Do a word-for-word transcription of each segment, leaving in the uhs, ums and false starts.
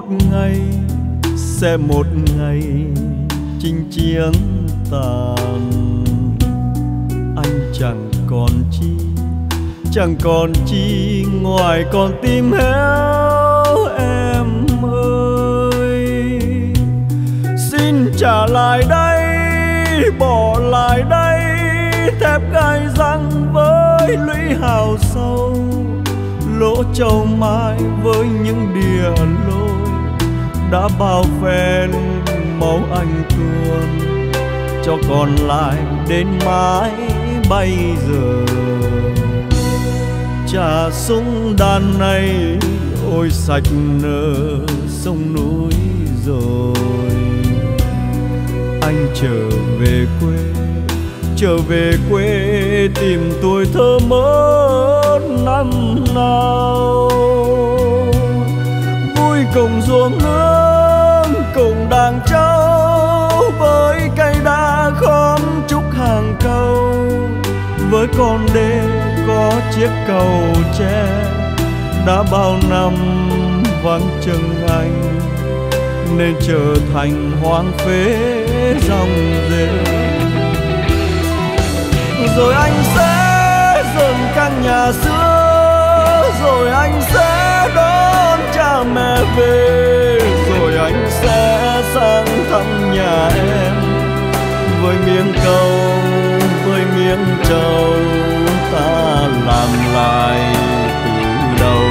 một ngày sẽ một ngày chinh chiến tàn. Anh chẳng còn chi, chẳng còn chi ngoài con tim héo em ơi. Xin trả lại đây, bỏ lại đây thép gai răng với lũy hào sâu, lỗ châu mai với những đìa lôi đã bao phen máu anh tuôn, cho còn lại đến mãi bây giờ. Trà súng đàn này ôi sạch nở sông núi rồi. Anh trở về quê, trở về quê tìm tuổi thơ mất năm nào. Vui cùng ruộng nương, cùng đàn trâu, với cây đa khóm trúc hàng câu, với con đê có chiếc cầu tre đã bao năm vắng chân anh, nên trở thành hoang phế dòng rêu. Rồi anh sẽ dựng căn nhà xưa, rồi anh sẽ đón cha mẹ về, rồi anh sẽ sang thăm nhà em với miếng câu, với miếng trầu ta làm lại từ đầu.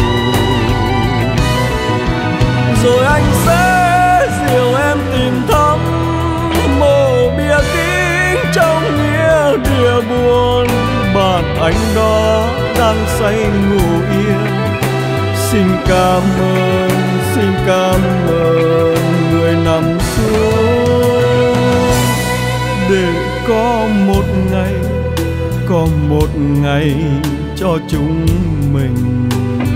Rồi anh sẽ dìu em tìm thăm mộ bia kính trong nghĩa địa buồn, bạn anh đó đang say ngủ yên. Xin cảm ơn, xin cảm ơn người nằm xuống, để có một ngày, có một ngày cho chúng mình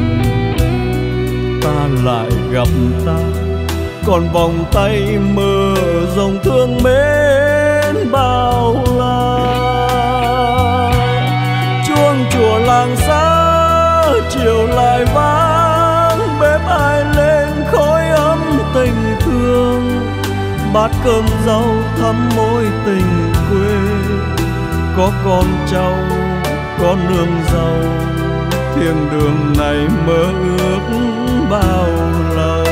ta lại gặp ta, còn vòng tay mơ dòng thương mến bao la. Chuông chùa làng xa chiều lại vang, bếp ai lên khói ấm tình thương, bát cơm rau thắm mối tình quê. Có con cháu, có nương rau, thiên đường này mơ ước bao lâu.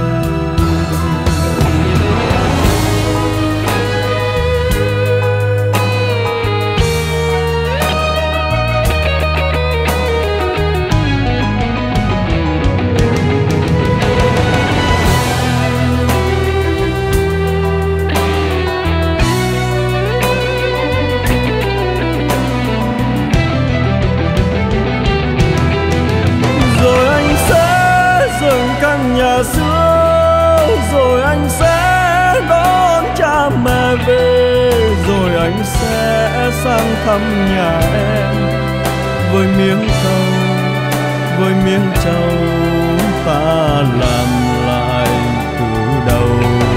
Nhà xưa, rồi anh sẽ đón cha mẹ về, rồi anh sẽ sang thăm nhà em với miếng câu, với miếng trầu ta làm lại từ đầu.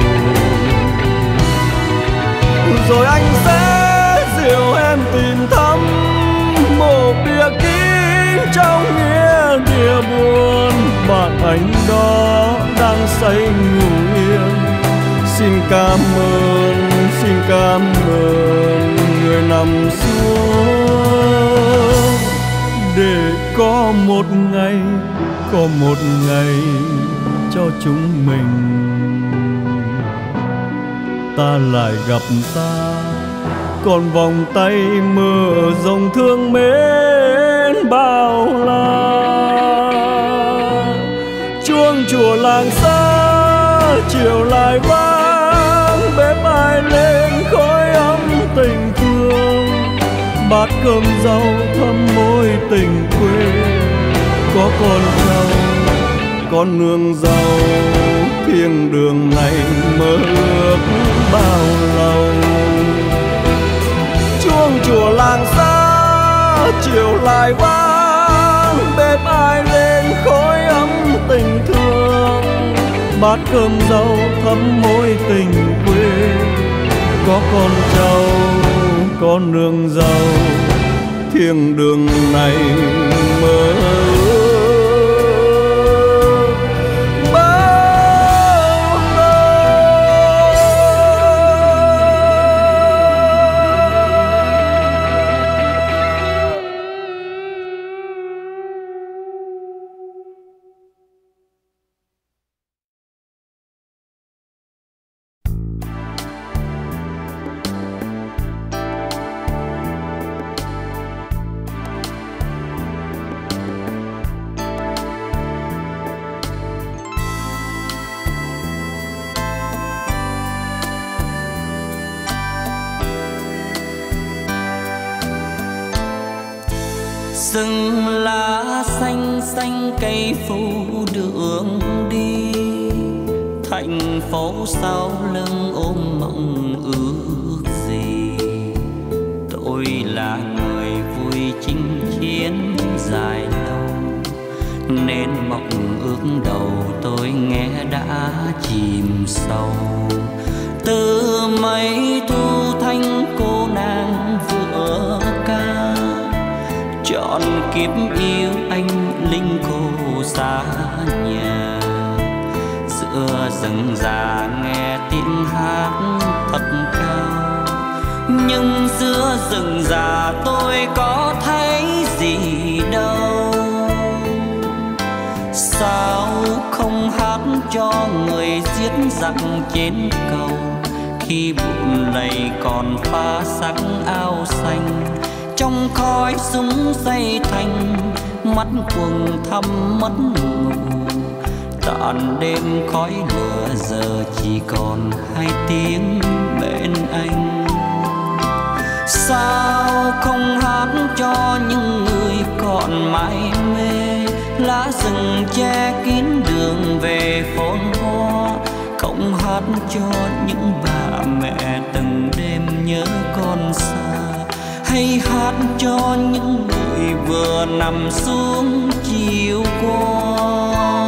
Rồi anh sẽ dìu em tìm thăm mộ bia kính trong nghĩa địa buồn, bạn anh đó đang say ngủ yên. Xin cảm ơn, xin cảm ơn người nằm xuống, để có một ngày, có một ngày cho chúng mình ta lại gặp ta, còn vòng tay mơ dòng thương mến bao la. Chuông chùa làng xa chiều lại vang, bếp ai lên khói ấm tình thương, bát cơm rau thắm mối tình quê. Có con trâu, con nương rau, thiên đường này mơ ước bao lâu. Chuông chùa làng xa chiều lại vang, bếp ai lên khói ấm tình thương, bát cơm rau thắm mối tình quê. Có con trâu, có nương rau, thiên đường này mơ ước bao Rừng lá xanh xanh cây phủ đường đi, thành phố sau lưng ôm mộng ước gì. Tôi là người vui chinh chiến dài lâu, nên mộng ước đầu tôi nghe đã chìm sâu. Từ mấy thu thanh cô nàng vừa ca, chọn kiếp yêu anh linh cô xa nhà. Giữa rừng già nghe tiếng hát thật cao, nhưng giữa rừng già tôi có thấy gì đâu. Sao không hát cho người giết giặc trên cầu, khi bụi lầy còn pha sắc áo xanh. Trong khói súng dây thành, mắt quầng thăm mất ngủ. Tàn đêm khói lửa giờ chỉ còn hai tiếng bên anh. Sao không hát cho những người còn mãi mê, lá rừng che kín đường về phồn hoa. Không hát cho những bà mẹ từng đêm nhớ con xa, hay hát cho những người vừa nằm xuống chiều qua.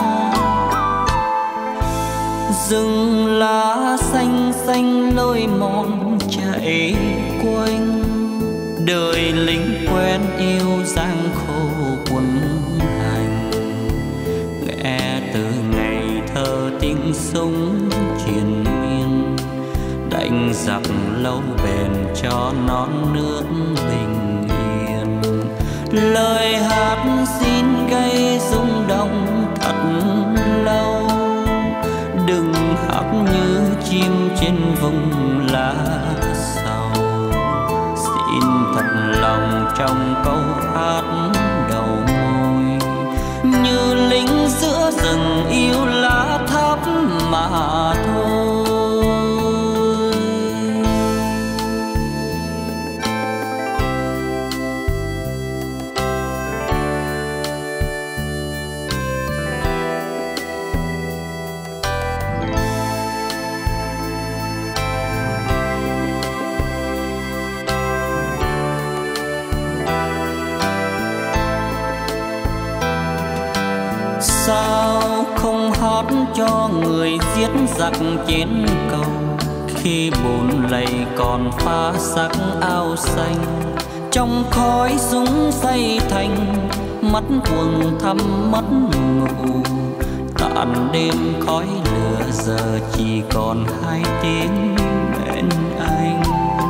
Rừng lá xanh xanh lối mòn chạy quanh, đời lính quen yêu giang khổ quân hành. Nghe từ ngày thơ tiếng súng triền miên, đánh giặc lâu bền cho non nước bình yên. Lời hát xin gây rung động thật lâu, đừng hát như chim trên vùng lá sầu. Xin thật lòng trong câu hát đầu môi, như lính giữa rừng yêu lá thấp mà thôi. Sao không hát cho người giết giặc trên cầu, khi bùn lầy còn pha sắc áo xanh. Trong khói súng xây thành, mắt quầng thăm mất ngủ. Tàn đêm khói lửa giờ chỉ còn hai tiếng bên anh.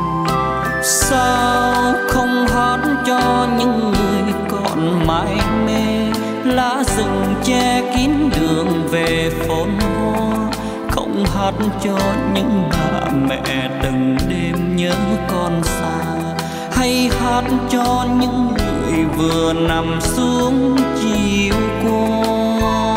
Sao không hát cho những người còn mãi mê, lá rừng che kín đường về phồn hoa. Không hát cho những bà mẹ từng đêm nhớ con xa, hay hát cho những người vừa nằm xuống chiều qua.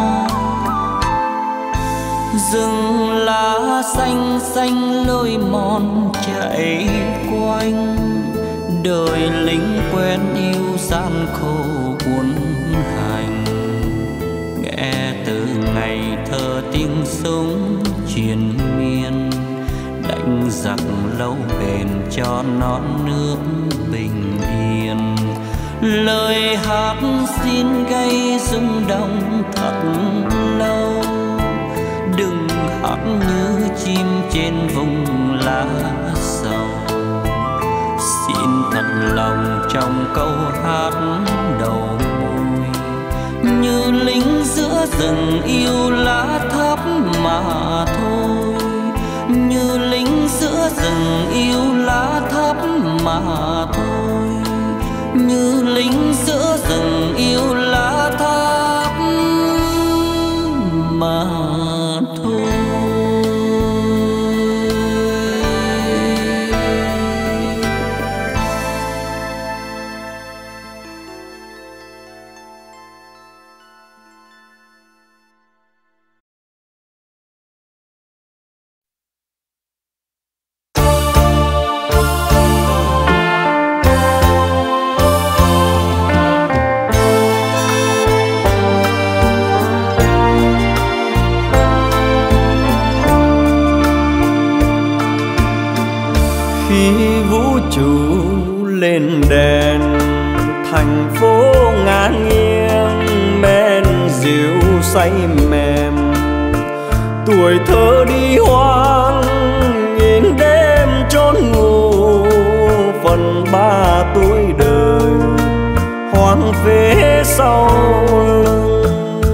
Rừng lá xanh xanh lối mòn chạy quanh, đời lính quen yêu gian khổ buồn hành. Nghe từ ngày thơ tiếng súng triền miên, đánh giặc lâu bền cho non nước bình yên. Lời hát xin gây rung động thật lâu, đừng hát như chim trên vùng lá sầu. Xin thật lòng trong câu hát đầu môi, như lính giữa rừng yêu lá thấp mà thôi. Như lính giữa rừng yêu lá thấp mà thôi. Như lính giữa rừng yêu lá thấp mà thôi. khi vũ trụ lên đèn, thành phố ngả nghiêng men rượu say mềm. Tuổi thơ đi hoang nhìn đêm chốn ngủ, phần ba tuổi đời hoang phế sau lưng.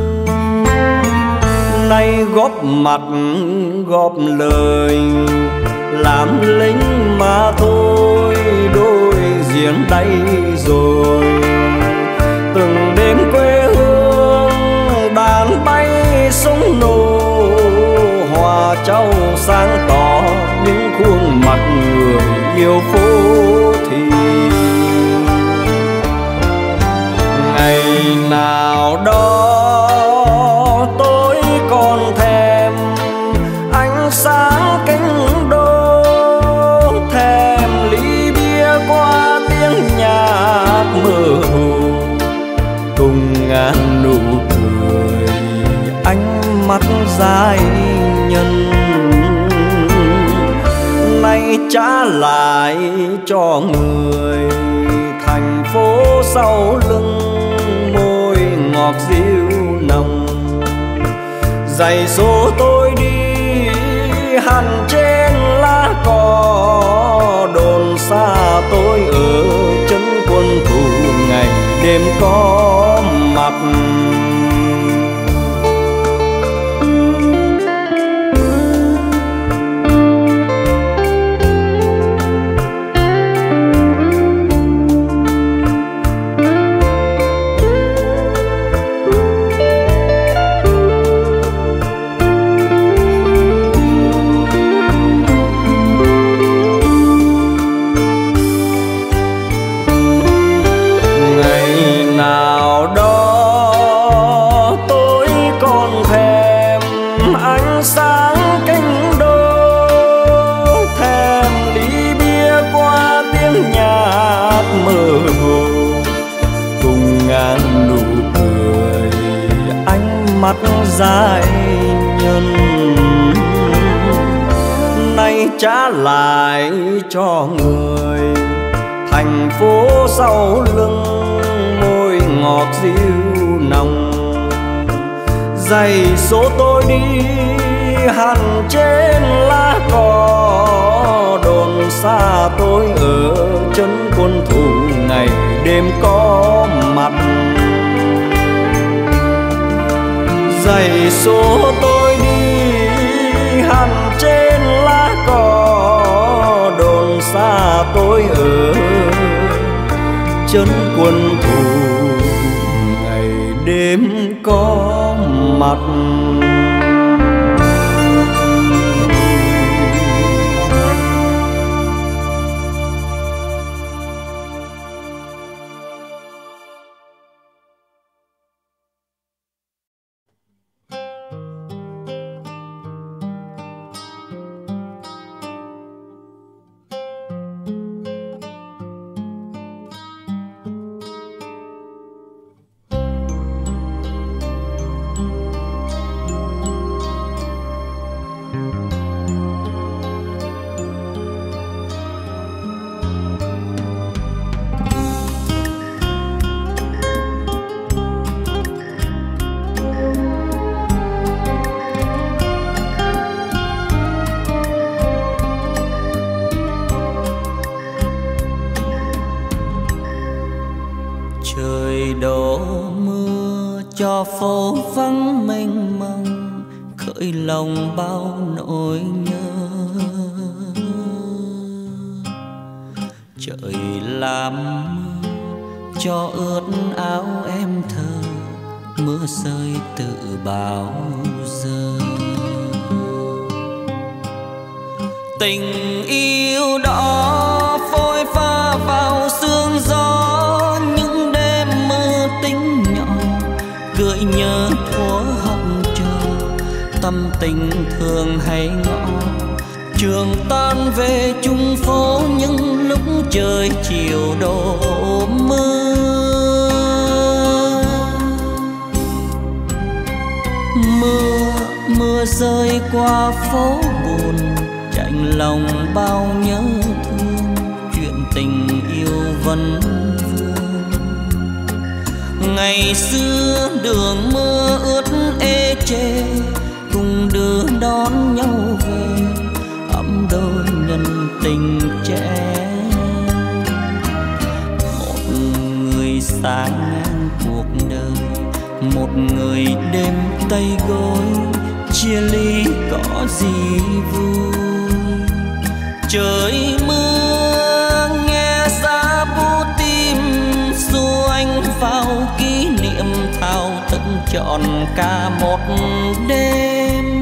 Nay góp mặt góp lời làm lính mà thôi, đôi giếng đây rồi. Từng đêm quê hương đàn bay súng nổ, hòa trao sáng tỏ những khuôn mặt người yêu phố thị. Ngày nào đó tôi còn thèm ánh sáng kinh đô, thèm ly bia qua tiếng nhạc mơ hồ, cùng ngàn nụ cười ánh mắt giai nhân. Nay trả lại cho người thành phố sau lưng, môi ngọt dịu nồng. Giày số tôi đi hằn trên lá cỏ, đồn xa tôi ở chân quân thủ ngày đêm có mặt. Mắt giai nhân nay trả lại cho người thành phố sau lưng, môi ngọt dịu nồng. Giày số tôi đi hằn trên lá cỏ, đồn xa tôi ở chân quân thủ ngày đêm có mặt. Giày số tôi đi hằn trên lá cỏ, đồn xa tôi ở chân quân thủ ngày đêm có mặt. cho phố vắng mênh mông khơi lòng bao nỗi nhớ. Trời làm mưa cho ướt áo em thơ, mưa rơi từ bao giờ. Tình yêu đó phôi pha vào sương gió, những đêm mơ tính nhỏ gợi nhớ thuở học trò. Tâm tình thường hay ngõ trường tan về chung phố, những lúc trời chiều đổ mưa. Mưa mưa rơi qua phố buồn, chạnh lòng bao nhớ thương. tình yêu vẫn vương. Ngày xưa đường mưa ướt ê chê, cùng đưa đón nhau về ấm đôi nhân tình trẻ. Một người sáng ngang cuộc đời, một người đêm tay gối, chia ly có gì vui. Trời mưa nghe giá bu tim, dù anh vào kỷ niệm thao thức trọn cả một đêm.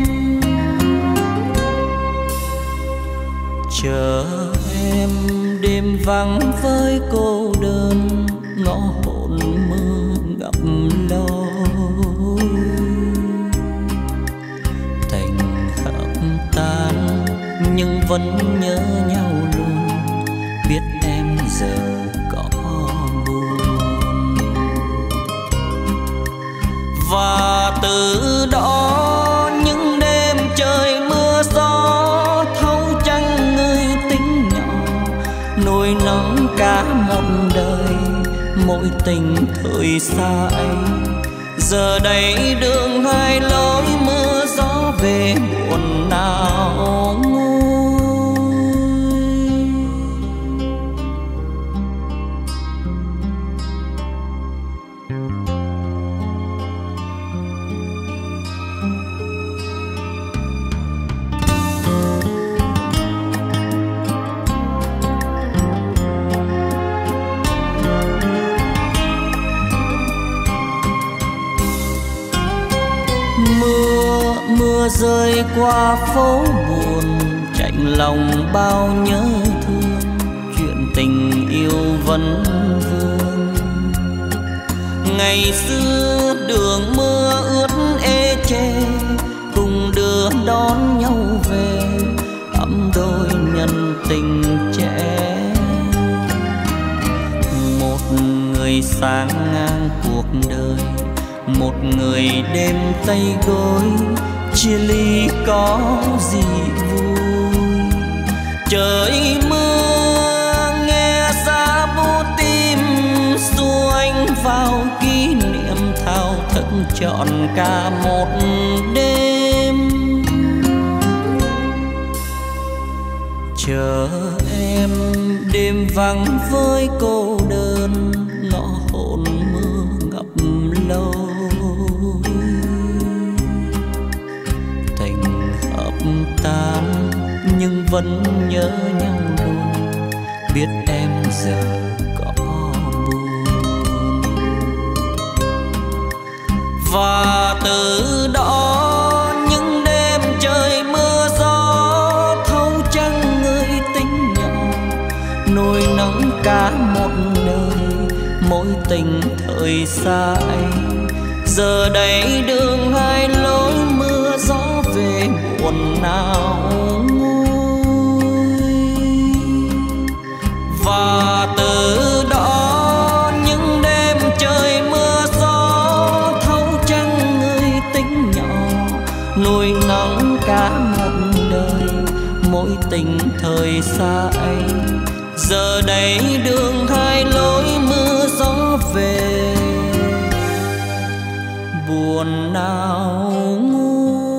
Chờ em đêm vắng với cô đơn, ngõ hồn mưa ngập lối. Tình hợp tan nhưng vẫn nhớ nhau luôn, biết em giờ có buồn. Và từ đó những đêm trời mưa gió, thấu trăng người tính nhỏ, nỗi nắng cả một đời, mỗi tình thời xa anh. Giờ đây đường hai lối, mưa gió về buồn nào nguôi. Mưa rơi qua phố buồn, chạnh lòng bao nhớ thương, chuyện tình yêu vẫn vương. Ngày xưa đường mưa ướt ê chê, cùng đưa đón nhau về ấm đôi nhân tình trẻ. Một người sáng ngang cuộc đời, một người đêm tay gối, chia ly có gì vui. Trời mưa nghe giá bu tim, dù anh vào kỷ niệm thao thức trọn cả một đêm. Chờ em đêm vắng với cô đơn, ngõ hồn mưa ngập lâu. Tan nhưng vẫn nhớ nhau luôn, biết em giờ có buồn. Và từ đó những đêm trời mưa gió, thấu trăng người tính nhỏ, nỗi nắng cả một đời, mỗi tình thời xa anh. Giờ đây đường hai lối, mưa gió về buồn nào nguôi. Và từ đó những đêm trời mưa gió, thấu trăng người tính nhỏ, nỗi nắng cả một đời, mỗi tình thời xa anh. Giờ đây đường hai lối, mưa gió về buồn nào nguôi.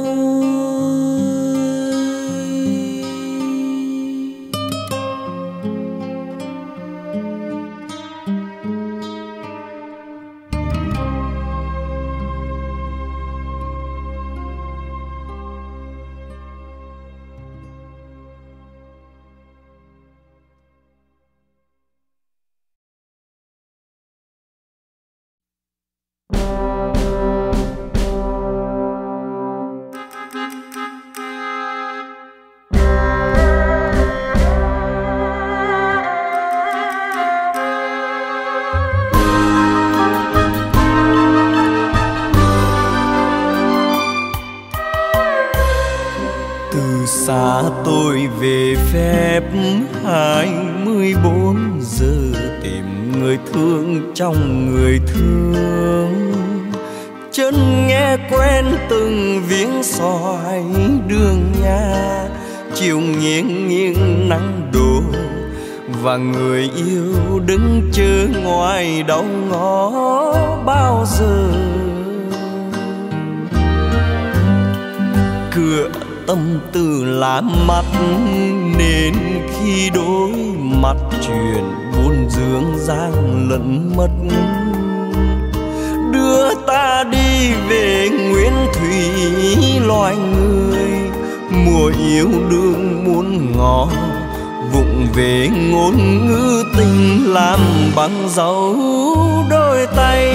Xa tôi về phép hai mươi bốn giờ, tìm người thương trong người thương. Chân nghe quen từng viếng xoài đường nhà, chiều nghiêng nghiêng nắng đổ và người yêu đứng chờ ngoài đầu ngõ bao giờ. Cửa tâm tư làm mắt nên khi đối mặt chuyện buồn dương giang lẫn mất. Đưa ta đi về nguyên thủy loài người, mùa yêu đương muôn ngõ vụng về ngôn ngữ tình làm bằng dấu đôi tay.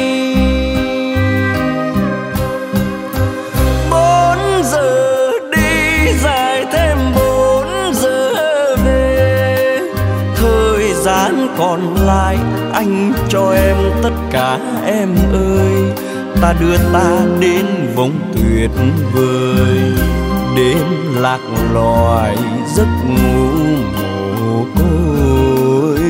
Bốn giờ đi dài thêm bốn giờ về, thời gian còn lại anh cho em tất cả em ơi. Ta đưa ta đến vùng tuyệt vời, đến lạc loài giấc ngủ mồ côi.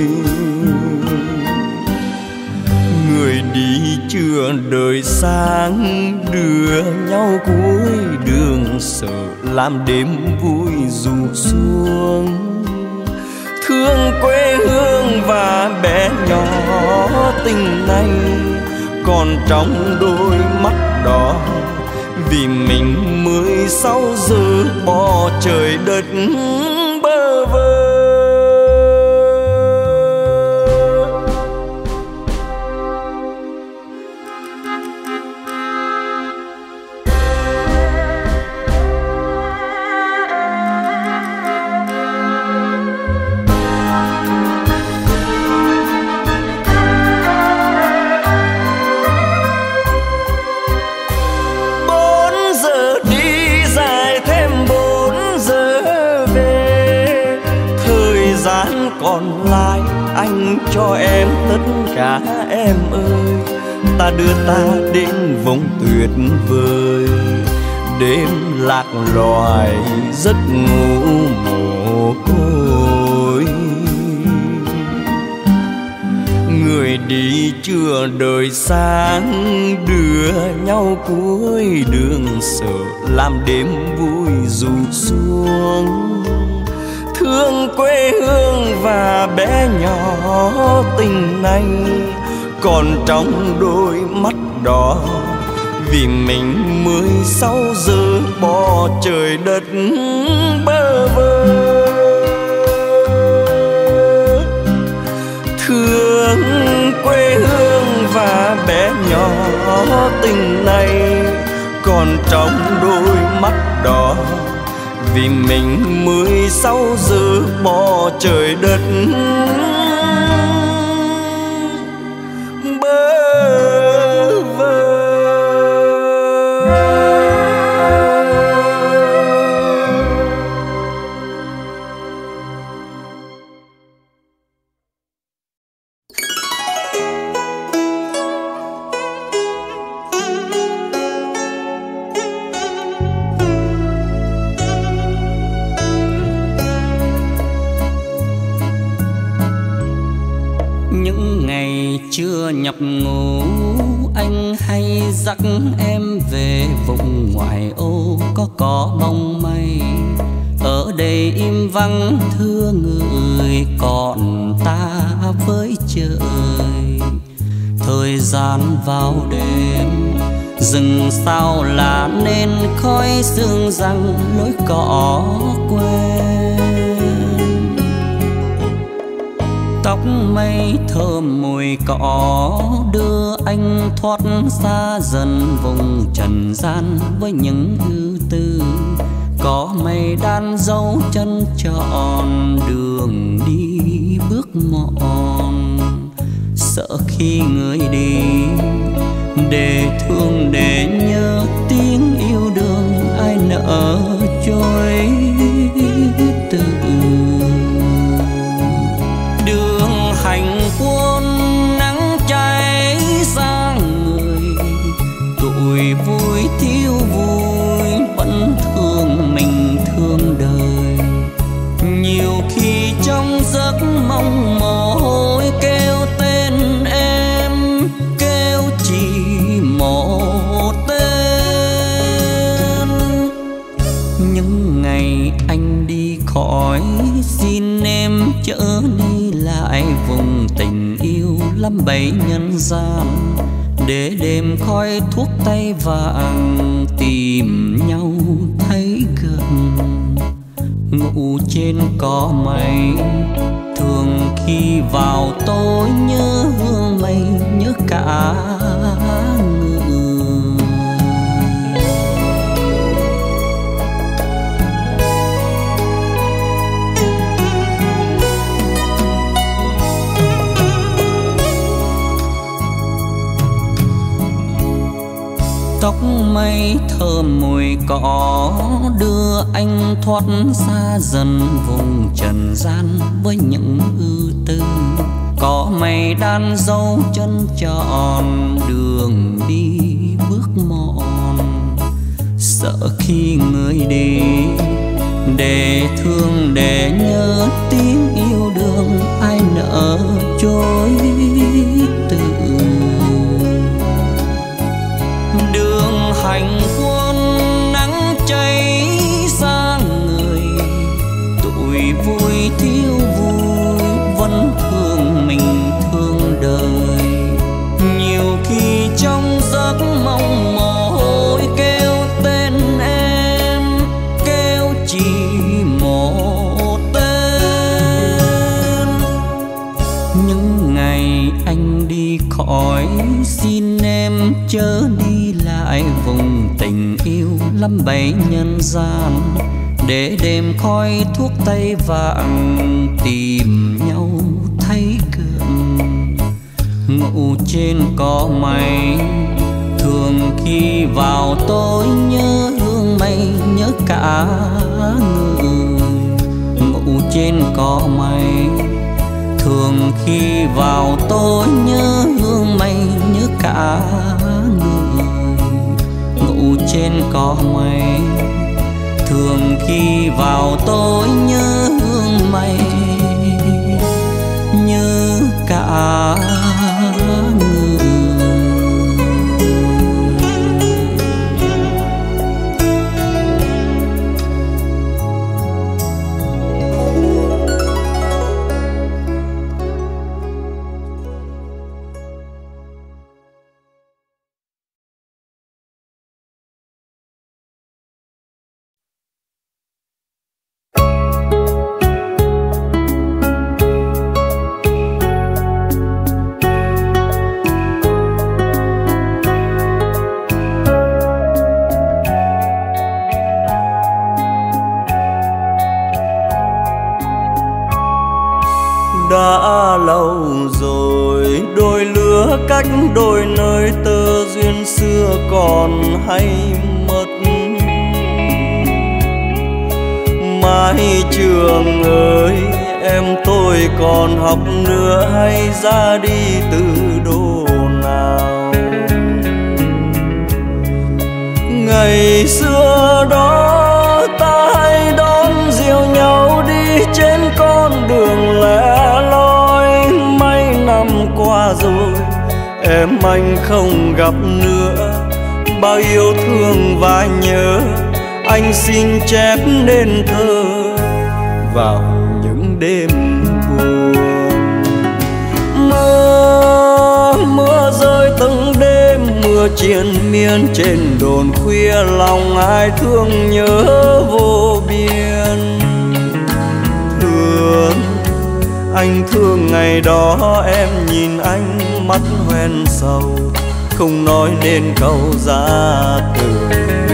Người đi chưa đời sáng, đưa nhau cuối đường sợ làm đêm vui ru xuống. Thương quê hương và bé nhỏ tình này còn trong đôi mắt đó, vì mình mười sáu giờ bỏ trời đất bơ vơ. Còn lại anh cho em tất cả em ơi. Ta đưa ta đến vùng tuyệt vời, đêm lạc loài giấc ngủ mồ côi. Người đi chưa đời sáng, đưa nhau cuối đường sợ làm đêm vui ru xuống. Thương quê hương và bé nhỏ tình này còn trong đôi mắt đó, vì mình mười sáu giờ bỏ trời đất bơ vơ. Thương quê hương và bé nhỏ tình này còn trong đôi mắt đó, vì mình mười sáu giờ bỏ trời đất bơ vơ. Chưa nhập ngũ anh hay dắt em về vùng ngoại ô có cỏ bông mây. Ở đây im vắng thưa người, còn ta với trời. Thời gian vào đêm rừng sao là nên khói sương răng lối cỏ quen. Tóc mây thơm mùi cỏ đưa anh thoát xa dần vùng trần gian với những ưu tư. Có mây đan dấu chân tròn đường đi bước mòn. Sợ khi người đi để thương để nhớ tiếng yêu đương ai nỡ trôi từ. Đường hành quân nắng cháy ra người, tuổi vui thiếu vui vẫn thương mình thương đời. Nhiều khi trong giấc mong mỏi kêu tên em, kêu chỉ một tên. Những ngày anh đi khỏi xin em chở đi lại vùng tình yêu lắm bấy nhân gian, để đêm khói thuốc tay vàng tìm nhau thấy gần. Ngủ trên cỏ mây thường khi vào tối nhớ hương mây, nhớ cả người. Tóc mây thơm mùi cỏ đưa anh thoát xa dần vùng trần gian với những ưu tư. Có mây đan dấu chân tròn đường đi bước mòn, sợ khi người đi để thương để nhớ tiếng yêu đương ai nỡ chối từ. Đường hành quân nắng cháy sang người, tuổi vui thiếu vui vẫn thương mình thương đời. Nhiều khi trong giấc mong mỏi kêu tên em, kêu chỉ một tên. Những ngày anh đi khỏi xin em chớ đi lại vùng tình yêu lắm bấy nhân gian, để đêm khói thuốc tay vàng tìm nhau thấy gần. Ngủ trên cỏ mây thường khi vào tối nhớ hương mây, nhớ cả người. Ngủ trên cỏ mây thường khi vào tối nhớ hương mây, nhớ cả người. Ngủ trên cỏ mây thường khi vào tối nhớ hương mây, nhớ cả người. Đã lâu rồi đôi lứa cách đôi nơi, tơ duyên xưa còn hay mất. Mái trường ơi em tôi còn học nữa, hay ra đi từ đô nào. Ngày xưa đó ta hay đón diều nhau đi trên con đường lẻ loi. Mấy năm qua rồi em anh không gặp nữa, bao yêu thương và nhớ anh xin chép nên thơ vào những đêm buồn. Mưa mưa rơi từng đêm, mưa triền miên trên đồn khuya, lòng ai thương nhớ vô biên. Thương anh thương ngày đó em nhìn anh mắt hoen sầu, không nói nên câu ra từ.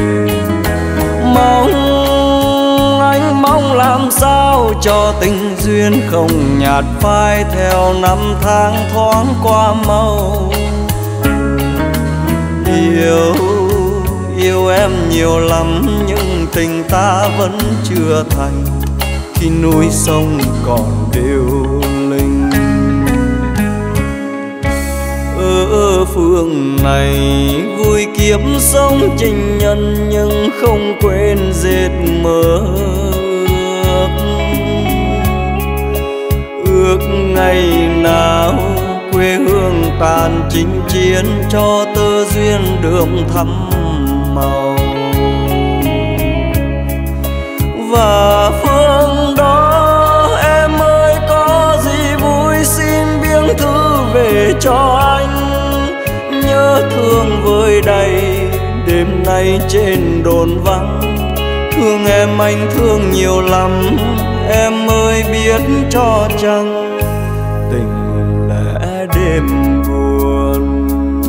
Mong anh mong làm sao cho tình duyên không nhạt phai, theo năm tháng thoáng qua mau. Yêu yêu em nhiều lắm nhưng tình ta vẫn chưa thành, khi núi sông còn điêu linh. Ở phương này vui kiếp sống tình nhân, nhưng không quên dệt mơ ước. Ước ngày nào quê hương tàn chinh chiến, cho tơ duyên đượm thắm màu. Và phương về cho anh. Nhớ thương vơi đầy đêm nay trên đồn vắng. Thương em anh thương nhiều lắm, em ơi biết cho chăng tình lẽ đêm buồn.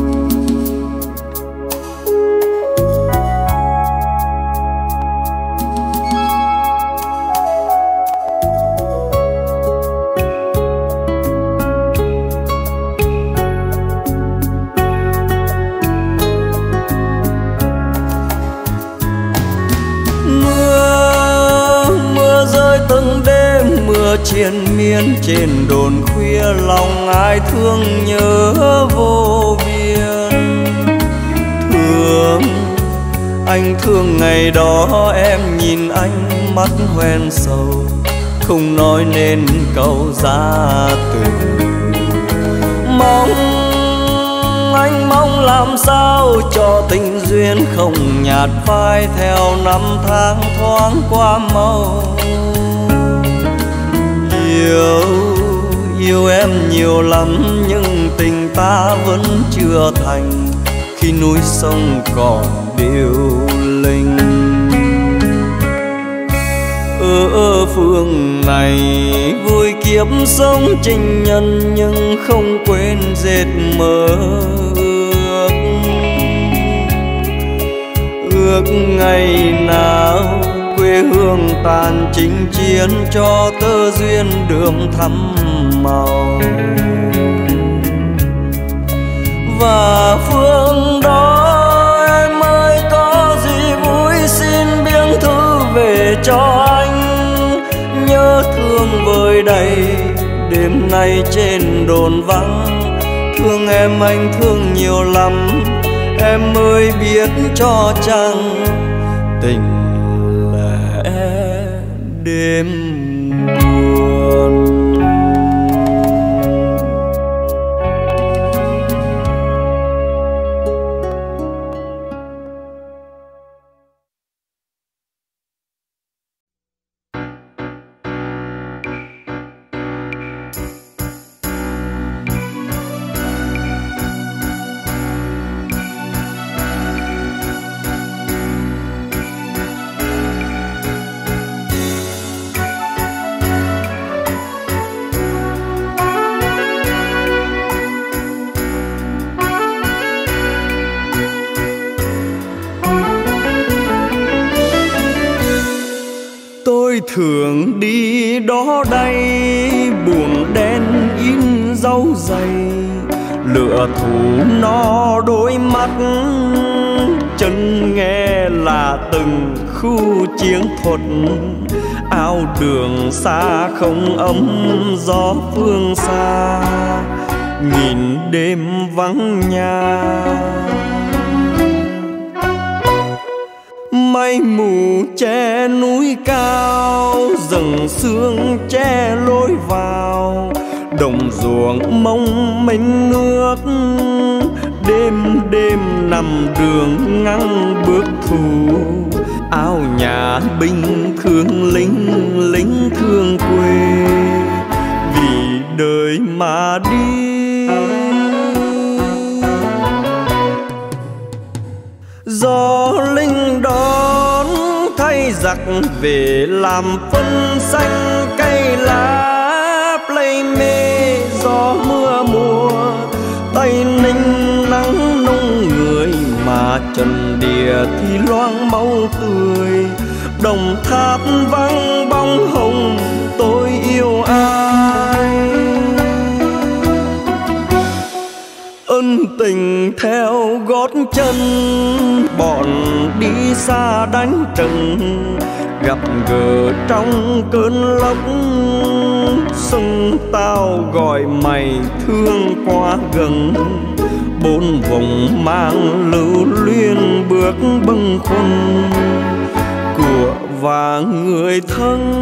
Từng đêm mưa triền miên trên đồn khuya, lòng ai thương nhớ vô biên. Thương anh thương ngày đó em nhìn anh mắt hoen sầu, không nói nên câu ra từ. Mong anh mong làm sao cho tình duyên không nhạt phai theo năm tháng thoáng qua mau. Yêu, yêu em nhiều lắm nhưng tình ta vẫn chưa thành, khi núi sông còn điêu linh. Ở phương này vui kiếp sống tình nhân nhưng không quên dệt mơ ước. Ước ngày nào quê hương tàn chinh chiến cho tơ duyên đượm thắm màu. Và phương đó em ơi có gì vui xin biếng thư về cho anh. Nhớ thương vơi đầy đêm nay trên đồn vắng. Thương em anh thương nhiều lắm, em ơi biết cho chăng tình đêm buồn. Thường đi đó đây buồn đen in dấu dày, lửa thủ nó đôi mắt chân nghe là từng khu chiến thuật. Áo đường xa không ấm gió phương xa, nhìn đêm vắng nhà. Mây mù che núi cao, rừng sương che lối vào. Đồng ruộng mong mênh nước, đêm đêm nằm đường ngăn bước thù. Áo nhà binh thương lính, lính thương quê, vì đời mà đi. Gió linh đón thay giặc về làm phân xanh cây lá plei mê. Gió mưa mùa tây ninh nắng nung người, mà trần địa thì loang máu tươi. Đồng Tháp vắng bóng hồng tôi yêu ai. Ân tình theo gót chân bọn đi xa đánh trận, gặp gỡ trong cơn lốc. Sông tao gọi mày thương quá gần, bốn vùng mang lưu luyến bước bâng khuâng của và người thân.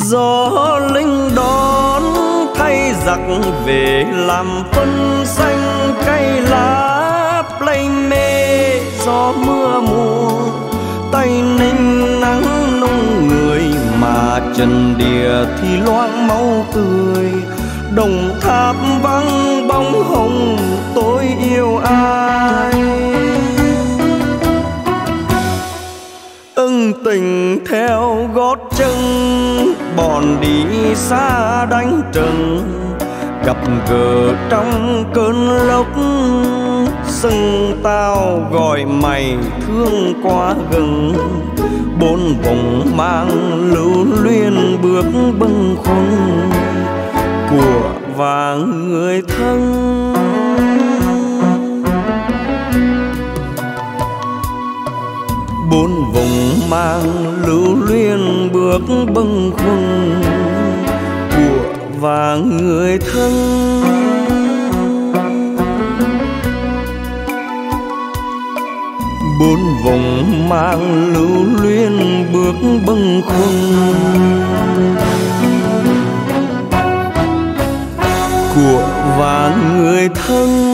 gió linh đón thay giặc về làm phân xanh cây lá play mê gió mưa mùa tay ninh nắng nung người mà trần địa thì loang máu tươi đồng tháp vắng bóng hồng tôi yêu ai ưng tình theo gót chân bọn đi xa đánh trận gặp gỡ trong cơn lốc sưng tao gọi mày thương quá gần bốn vòng mang lưu luyến bước bâng khuâng của vàng người thân bốn vùng mang lưu luyến bước bâng khuâng của vàng người thân bốn vùng mang lưu luyến bước bâng khuâng của vàng người thân.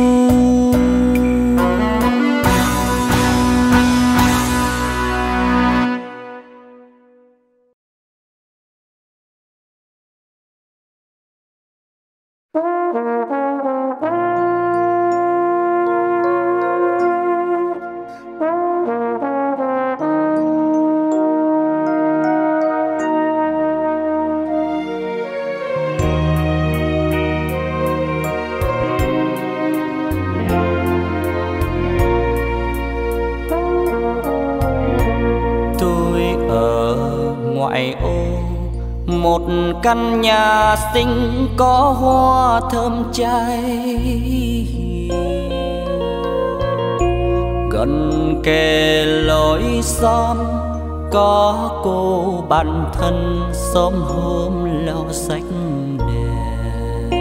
Căn nhà xinh có hoa thơm cháy gần kề lối xóm có cô bạn thân xóm hôm lau sạch đèn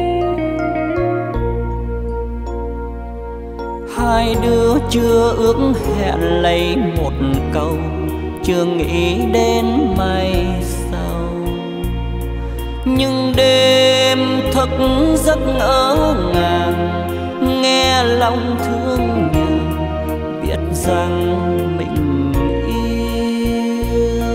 hai đứa chưa ước hẹn lấy một câu chưa nghĩ đến mai nhưng đêm thức giấc ngỡ ngàng nghe lòng thương nhớ biết rằng mình yêu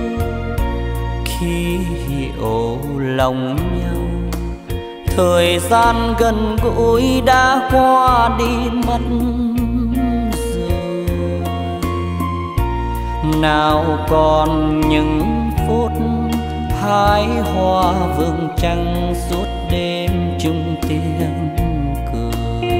khi hiểu lòng nhau thời gian gần gũi đã qua đi mất rồi nào còn những phút hái hoa vườn trăng suốt đêm chung tiếng cười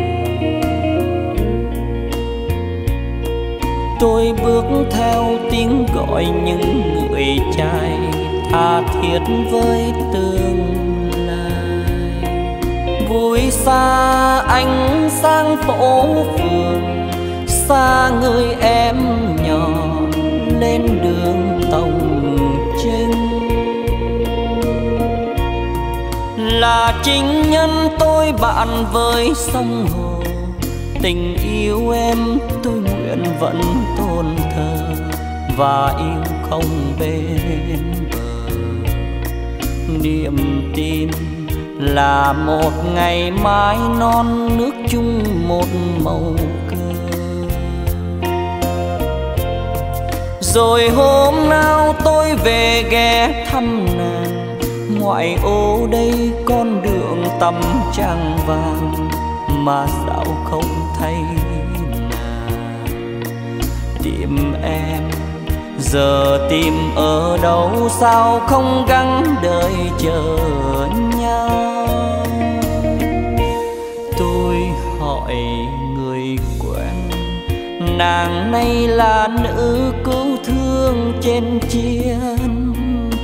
tôi bước theo tiếng gọi những người trai tha thiết với tương lai vui xa ánh sáng phố phường xa người em nhỏ lên đường Tổng Trinh là chính nhân tôi bạn với sông hồ tình yêu em tôi nguyện vẫn tôn thờ và yêu không bên bờ niềm tin là một ngày mái non nước chung một màu cờ rồi hôm nào tôi về ghé thăm nàng ngoại ô đây con đường tăm trăng vàng mà sao không thấy nàng tìm em giờ tìm ở đâu sao không gắng đợi chờ nhau tôi hỏi người quen nàng nay là nữ cứu thương trên chiến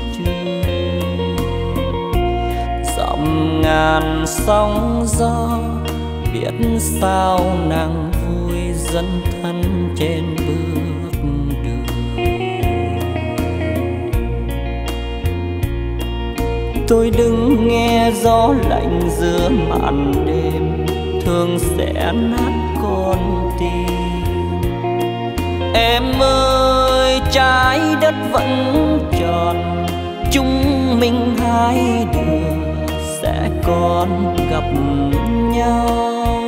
ngàn sóng gió biết sao nàng vui dẫn thân trên bước đường tôi đứng nghe gió lạnh giữa màn đêm thương sẽ nát con tim em ơi trái đất vẫn tròn chúng mình hai đứa sẽ còn gặp nhau.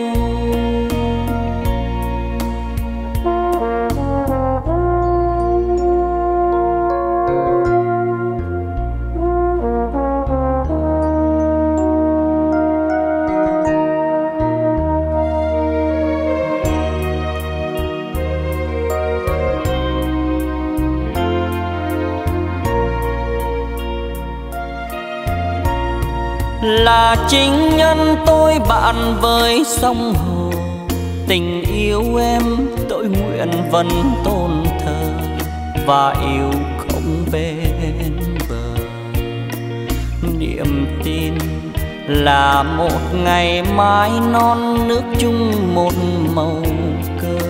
Là chính nhân tôi bạn với sông hồ, tình yêu em tôi nguyện vẫn tôn thờ và yêu không bên bờ. Niềm tin là một ngày mai non nước chung một màu cờ.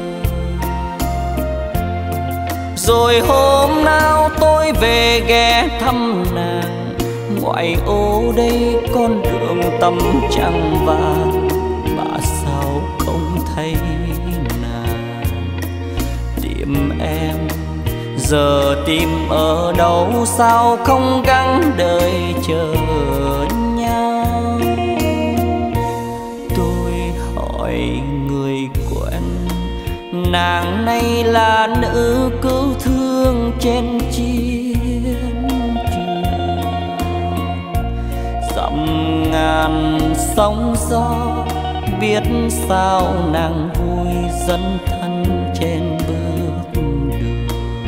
Rồi hôm nào tôi về ghé thăm nàng, ngoại ô đây con đường tăm trăng vàng, mà sao không thấy nàng. Tìm em giờ tìm ở đâu, sao không gắng đời chờ nhau. Tôi hỏi người quen, nàng này là nữ cứu thương trên chiến trường. Dặm ngàn sóng gió biết sao nàng vui dẫn thân trên bước đường.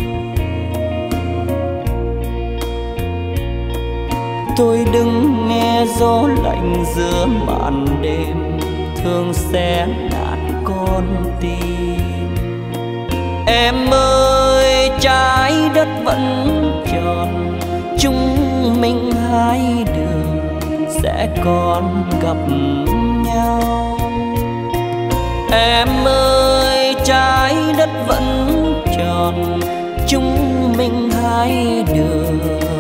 Tôi đứng nghe gió lạnh giữa màn đêm, thương xé nát con tim. Em ơi trái đất vẫn tròn, chúng mình hai đường sẽ còn gặp nhau. Em ơi trái đất vẫn tròn, chúng mình hai đường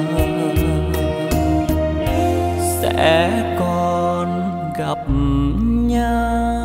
sẽ còn gặp nhau.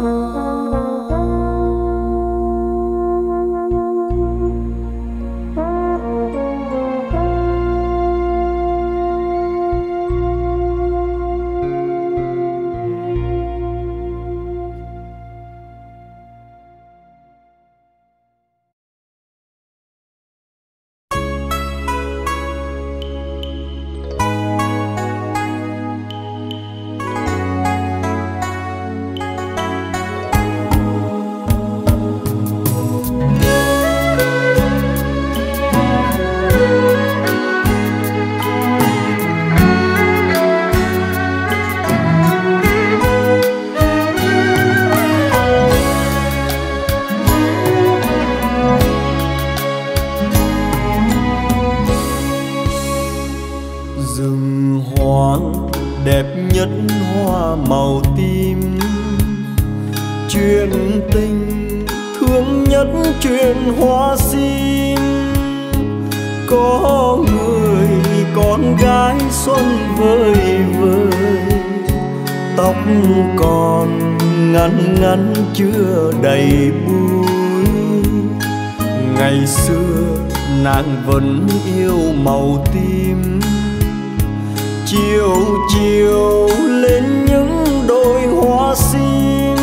Chưa đầy bụi. Ngày xưa nàng vẫn yêu màu tim, chiều chiều lên những đôi hoa sim.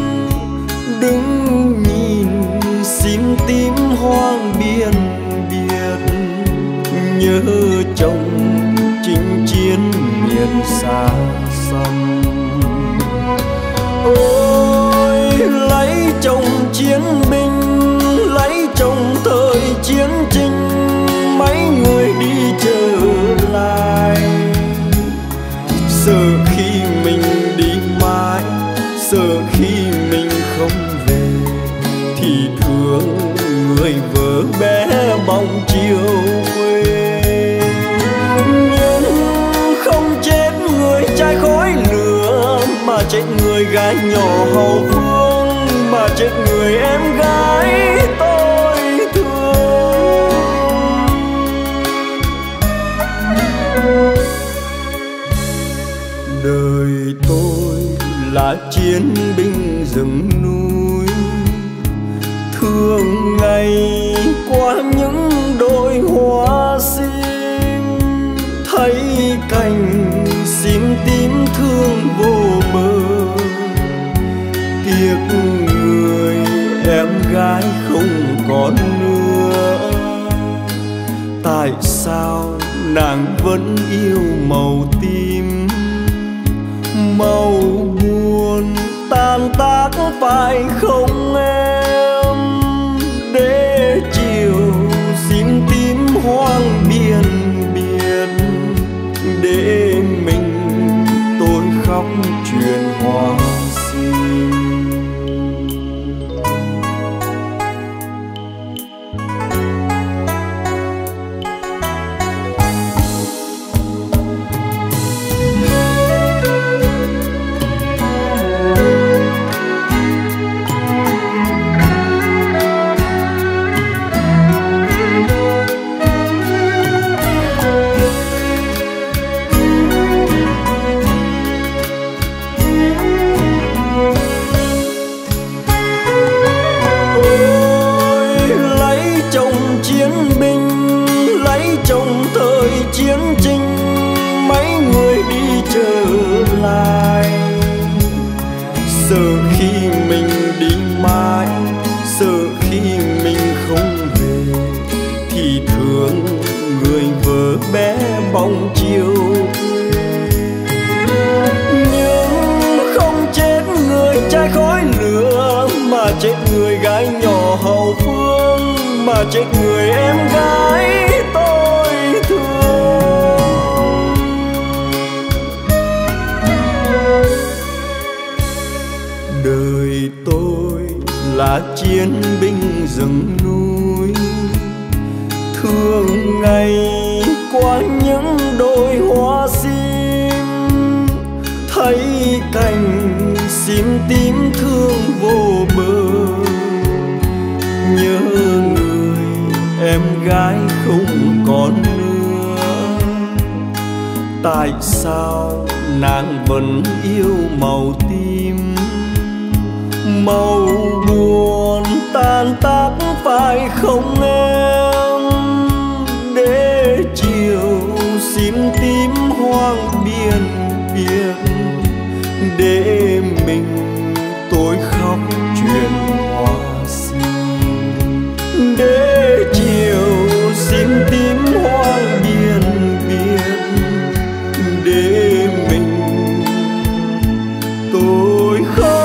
Đứng nhìn xin tím hoang biên biệt, nhớ chồng chinh chiến miền xa xăm. Ôi lấy chồng chiến binh, lấy chồng thời chiến tranh, mấy người đi trở lại. Sợ khi mình đi mãi, sợ khi mình không về, thì thương người vợ bé bóng chiều quê. Nhưng không chết người trai khói lửa, mà chết người gái nhỏ hậu phương, mà chết người em gái tôi thương. Đời tôi là chiến binh rừng núi, thường ngày qua những đôi hoa sim. thấy cành sim tím thương vô bờ. Tiếc người em gái không còn nữa, tại sao nàng vẫn yêu màu tím? Màu buồn tan tác phải không em? Để chiều sim tím hoang biên biệt, để mình tôi khóc chuyện hoa sim. Sợ khi mình đi mãi, sợ khi mình không về, thì thương người vợ bé bóng chiều. Nhưng không chết người trai khói lửa, mà chết người gái nhỏ hậu phương, mà chết người em gái tôi thương. Đời tôi là chiến binh rừng núi, thường ngày qua những đôi hoa sim, thấy cành sim tím thương vô bờ. Nhớ người em gái không còn nữa, tại sao nàng vẫn yêu màu tím? Màu buồn tan tác phải không em? Để chiều sim tím hoang biên biệt, để mình tôi khóc chuyện hoa sim. Để chiều sim tím hoang biên biệt, để mình tôi khóc.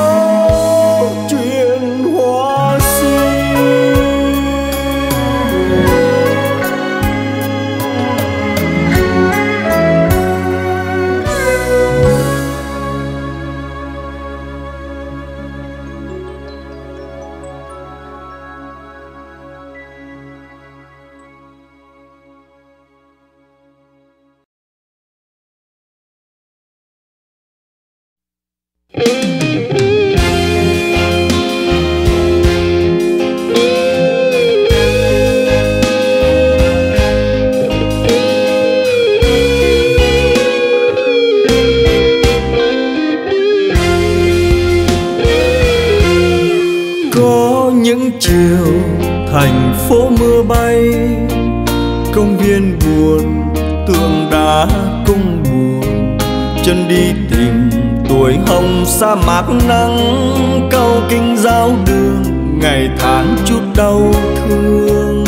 Chiều thành phố mưa bay, công viên buồn tượng đá cũng buồn. Chân đi tìm tuổi hồng sa mạc nắng, câu kinh giao đường ngày tháng chút đau thương.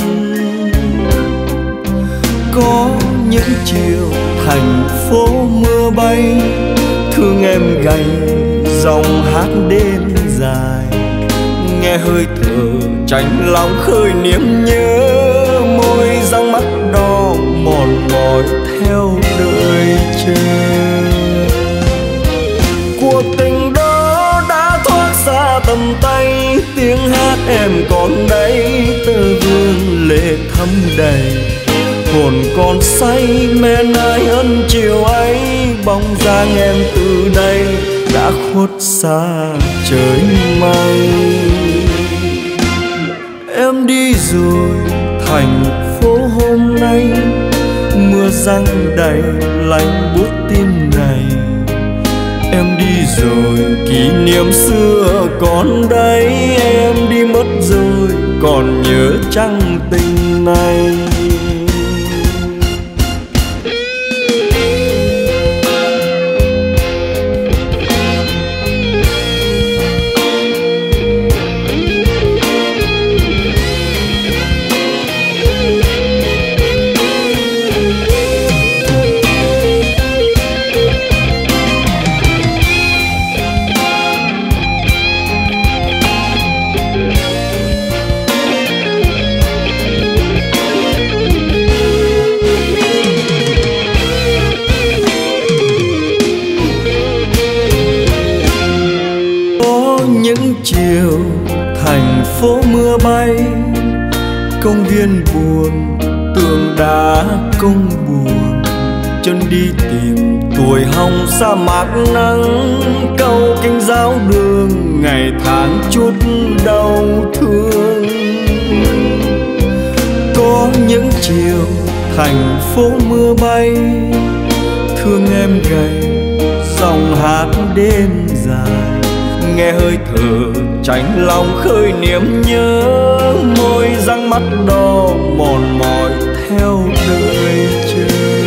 Có những chiều thành phố mưa bay, thương em gầy dòng hát đêm dài, nghe hơi thở tránh lòng khơi niềm nhớ. Môi răng mắt đỏ mòn mỏi theo đợi chờ. Cuộc tình đó đã thoát xa tầm tay, tiếng hát em còn đây, tơ vương lệ thấm đầy. Hồn còn say men ai ân chiều ấy, bóng dáng em từ đây đã khuất xa trời mây. Em đi rồi thành phố hôm nay, mưa giăng đầy lạnh buốt tim này. Em đi rồi kỷ niệm xưa còn đây, em đi mất rồi còn nhớ chăng tình này. phố mưa bay, công viên buồn, tượng đá công buồn, chân đi tìm tuổi hồng sa mạc nắng, câu kinh giáo đường ngày tháng chút đau thương. Có những chiều thành phố mưa bay, thương em gầy dòng hát đêm dài, nghe hơi thở tránh lòng khơi niềm nhớ, môi răng mắt đỏ mòn mỏi theo đợi chờ.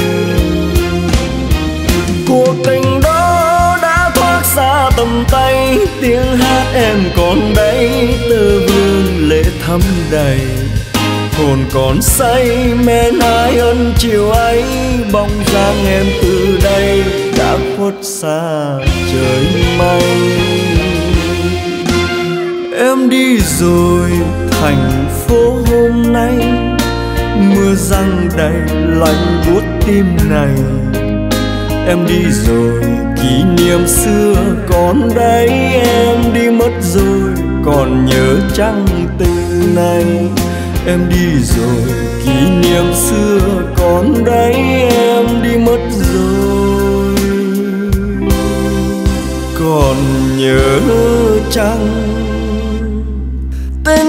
Cuộc tình đó đã thoát xa tầm tay, tiếng hát em còn đây, tơ vương lệ thắm đầy, hồn còn say men ai ân chiều ấy, bóng dáng em từ đây đã khuất xa trời mây. Em đi rồi thành phố hôm nay, mưa giăng đầy lạnh buốt tim này. Em đi rồi kỷ niệm xưa còn đây, em đi mất rồi còn nhớ chăng từ nay. Em đi rồi kỷ niệm xưa còn đây, em đi mất rồi còn nhớ chăng tên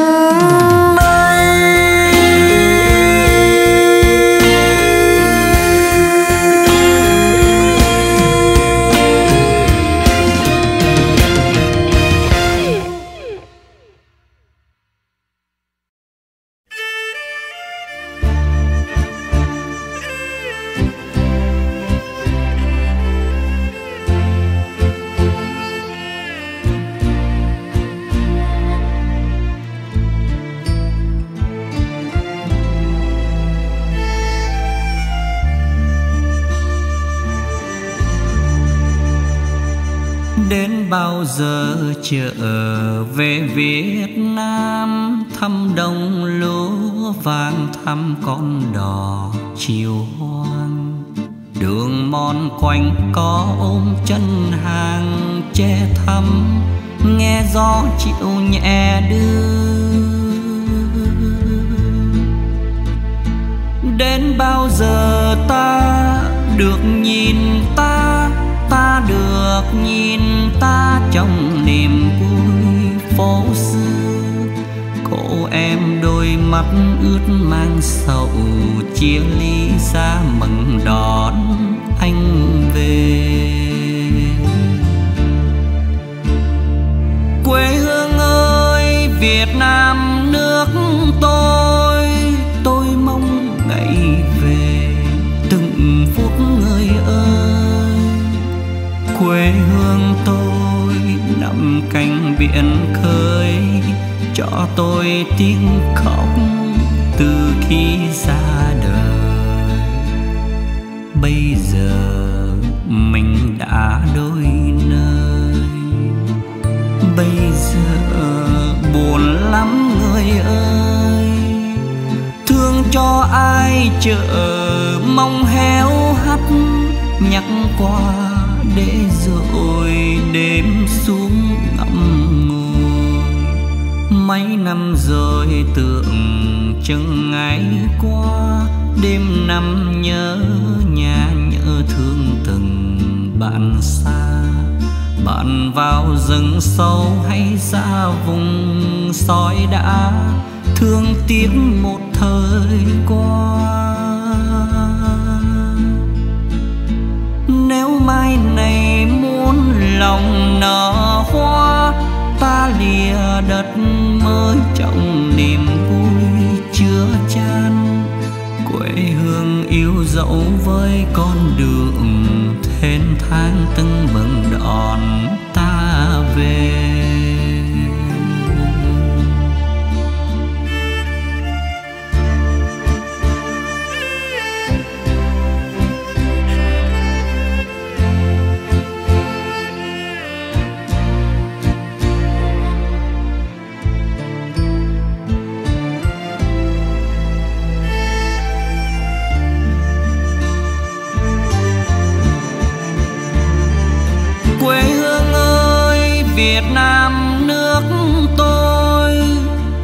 bao giờ trở về Việt Nam, thăm đồng lúa vàng thăm con đò chiều hoang. Đường mòn quanh có ôm chân hàng che thăm, nghe gió chịu nhẹ đưa. Đến bao giờ ta được nhìn ta, ta được nhìn ta trong niềm vui phố xưa. Cô em đôi mắt ướt mang sầu, chia ly xa mừng đón anh về. Quê hương ơi Việt Nam nước tôi, tôi mong ngày về từng phút người ơi. Quê hương tôi nằm cạnh biển khơi, cho tôi tiếng khóc từ khi ra đời. Bây giờ mình đã đôi nơi, bây giờ buồn lắm người ơi. Thương cho ai chợ mong héo hắt, nhắc qua để rồi đêm xuống ngậm ngùi. Mấy năm rồi tưởng chừng ngày qua, đêm năm nhớ nhà nhớ thương từng bạn xa. Bạn vào rừng sâu hay ra vùng sói đã, thương tiếc một thời qua. Nếu mai này muốn lòng nở hoa, ta lìa đất mới trong niềm vui chứa chan. Quê hương yêu dẫu với con đường thênh thang tưng bừng đón ta về. Quê hương ơi Việt Nam nước tôi,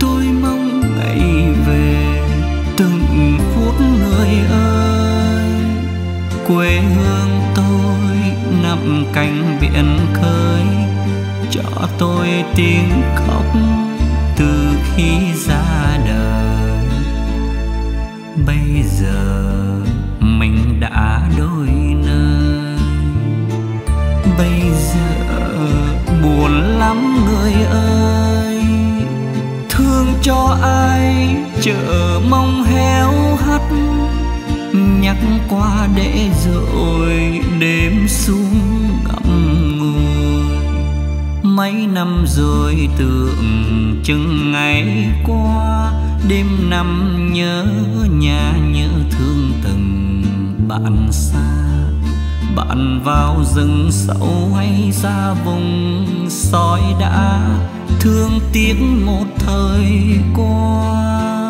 Quê hương tôi nằm cạnh biển khơi, cho tôi tiếng khóc từ khi ra đời. Bây giờ mình đã đôi nơi, bây giờ buồn lắm người ơi. Thương cho ai chờ mong héo hắt, nhắc qua để rồi đêm xuống ngậm ngùi. Mấy năm rồi tưởng chừng ngày qua, đêm năm nhớ nhà nhớ thương từng bạn xa. Bạn vào rừng sâu hay ra vùng sói đã, thương tiếc một thời qua.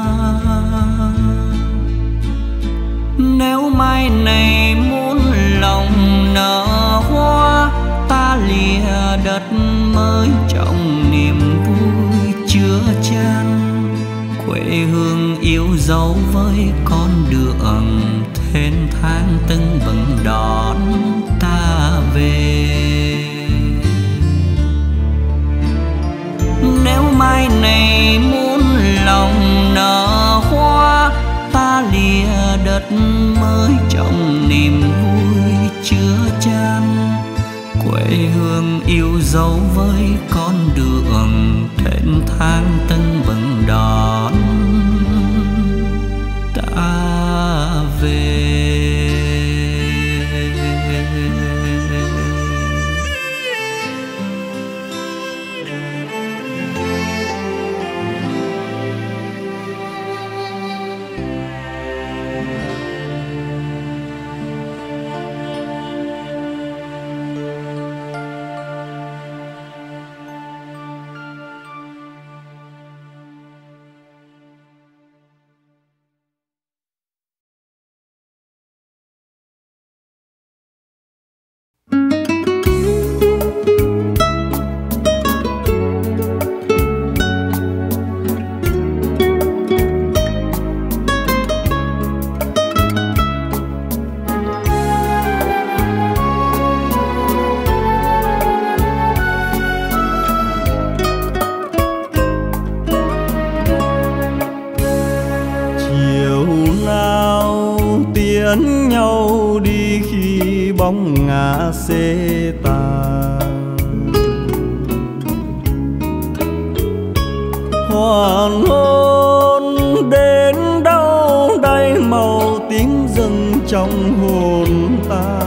Nếu mai này muốn lòng nở hoa, ta lìa đất mới trong niềm vui chứa chan. Quê hương yêu dấu với con đường thênh thang tưng bừng đón ta về. Nếu mai này muốn lòng nở hoa, ta lìa đất mới trong niềm vui chứa chan. Quê hương yêu dấu với con đường thênh thang tưng bừng đón ta về. xê tàn. Hoàng hôn đến đâu đây màu tím dâng trong hồn ta.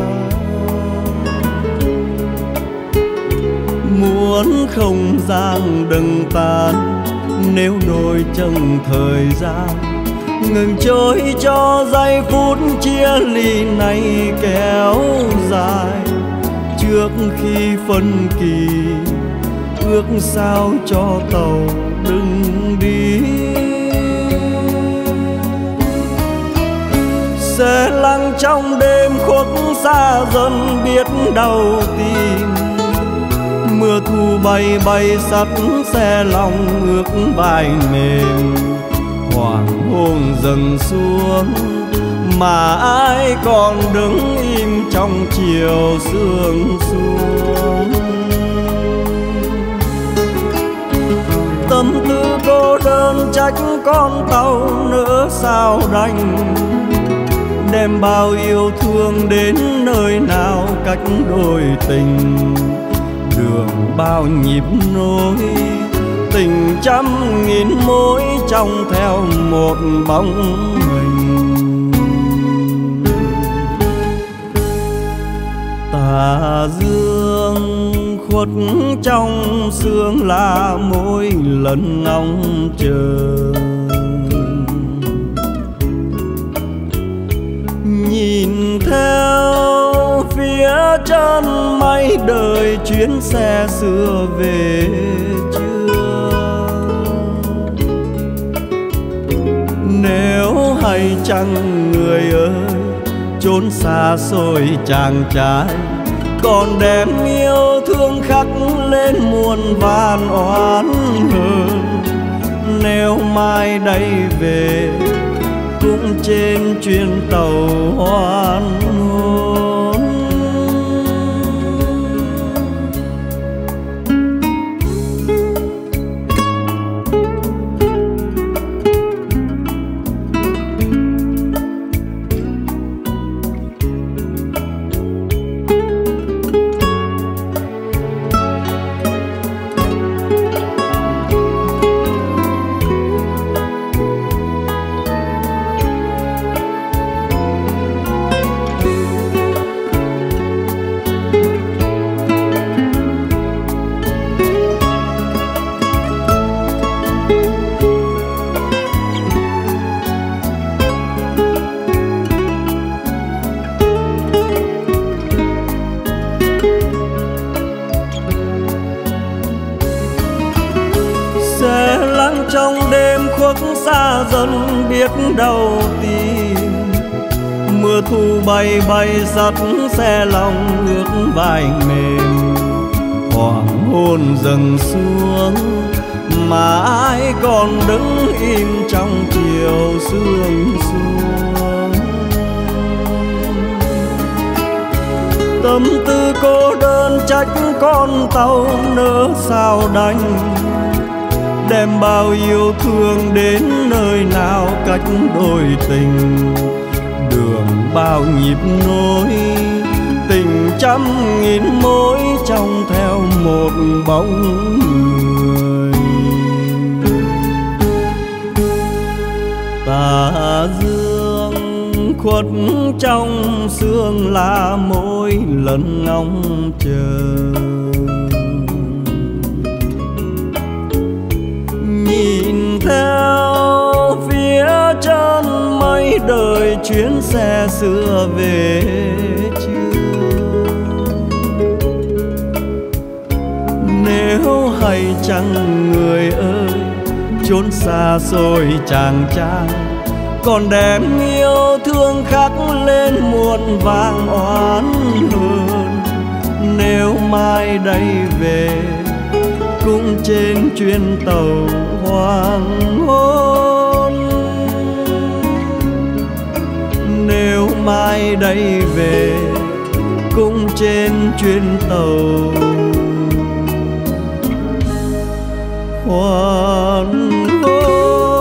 Muốn không gian đừng tan, nếu đôi chân thời gian ngừng trôi cho giây phút chia ly này kéo dài. Trước khi phân kỳ ước sao cho tàu đừng đi, sẽ lặng trong đêm khuất xa dần biết đau tim. Mưa thu bay bay sắt xe lòng ước vai mềm. Hoàng hôn dần xuống mà ai còn đứng im trong chiều sương xuống. Tâm tư cô đơn trách con tàu nữa sao đành, đem bao yêu thương đến nơi nào cách đôi tình. Đường bao nhịp nối tình trăm nghìn mối trong theo một bóng hình. Tà dương khuất trong sương là mỗi lần ngóng chờ, nhìn theo phía chân mây đời chuyến xe xưa về chưa. Nếu hay chăng người ơi chốn xa xôi chàng trai, còn đem yêu thương khắc lên muôn vàn oán hờn. Nếu mai đây về cũng trên chuyến tàu hoan dân biết đâu tìm. Mưa thu bay bay dắt xe lòng ước vai mềm. Hoàng hôn dần xuống mà ai còn đứng im trong chiều sương xuống. Tâm tư cô đơn trách con tàu nỡ sao đành, đem bao yêu thương đến nơi nào cách đôi tình. Đường bao nhịp nối, tình trăm nghìn mối trong theo một bóng người. Tà dương khuất trong sương là mỗi lần ngóng chờ. Nhìn theo phía chân mây đời chuyến xe xưa về chưa. Nếu hay chăng người ơi chốn xa xôi chàng trai, còn đem yêu thương khắc lên muôn vàng oán hờn. Nếu mai đây về cũng trên chuyến tàu hoàng hôn. Nếu mai đây về cũng trên chuyến tàu hoàng hôn.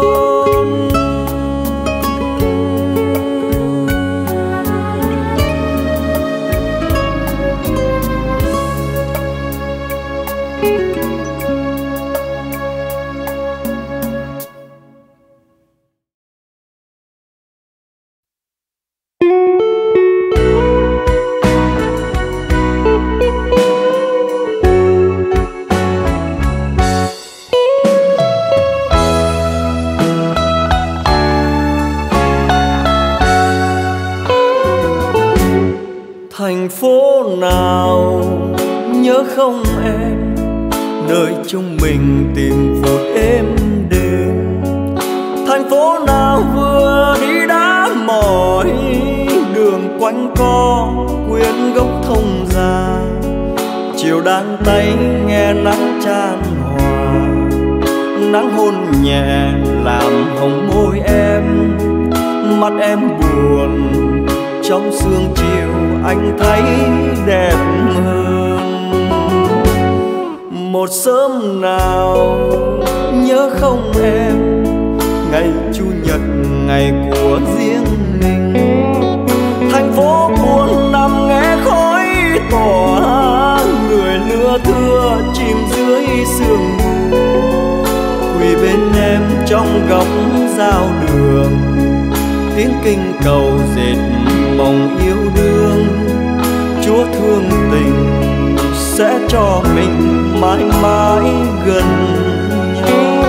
Thành phố nào nhớ không em, nơi chúng mình tìm phút êm đềm. Thành phố nào vừa đi đã mỏi, đường quanh co quyến gốc thông già. Chiều đang tay nghe nắng chan hòa, nắng hôn nhẹ làm hồng môi em. Mắt em buồn trong sương chiều anh thấy đẹp hơn. Một sớm nào nhớ không em, ngày chủ nhật ngày của riêng mình. Thành phố buồn nằm nghe khói tỏa, người lưa thưa chìm dưới sương mù. Quỳ bên em trong góc giao đường, tiếng kinh cầu dệt mộng yêu đương. Chúa thương tình sẽ cho mình mãi mãi gần nhau.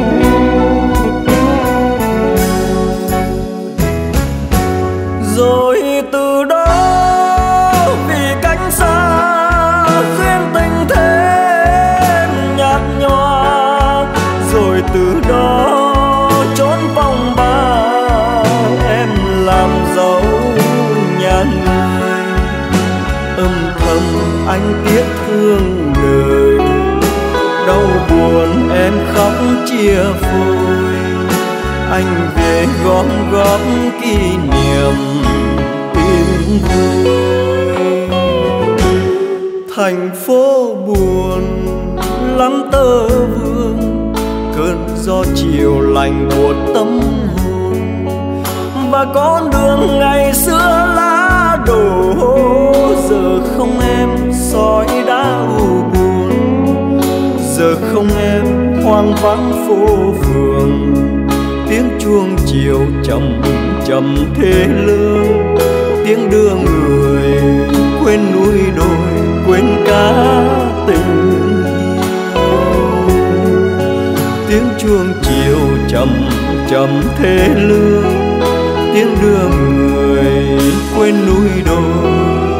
Rồi từ đó vì cách xa duyên tình thêm nhạt nhòa. Rồi từ đó trốn vòng ba em làm dấu nhà người. Âm thầm anh tiếc thương đời, đau buồn em khóc chia phôi. Anh về gom góp kỷ niệm yên vui. Thành phố buồn lắm tơ vương, cơn gió chiều lạnh buốt tâm hồn. Và con đường ngày xưa lá đổ, giờ không em soi đã u buồn. Giờ không em hoang vắng phố phường, tiếng chuông chiều chậm chậm thê lương. Tiếng đưa người quên núi đồi, quên cả tình yêu. Tiếng chuông chiều chậm chậm thê lương, tiếng đưa người quên núi đồi,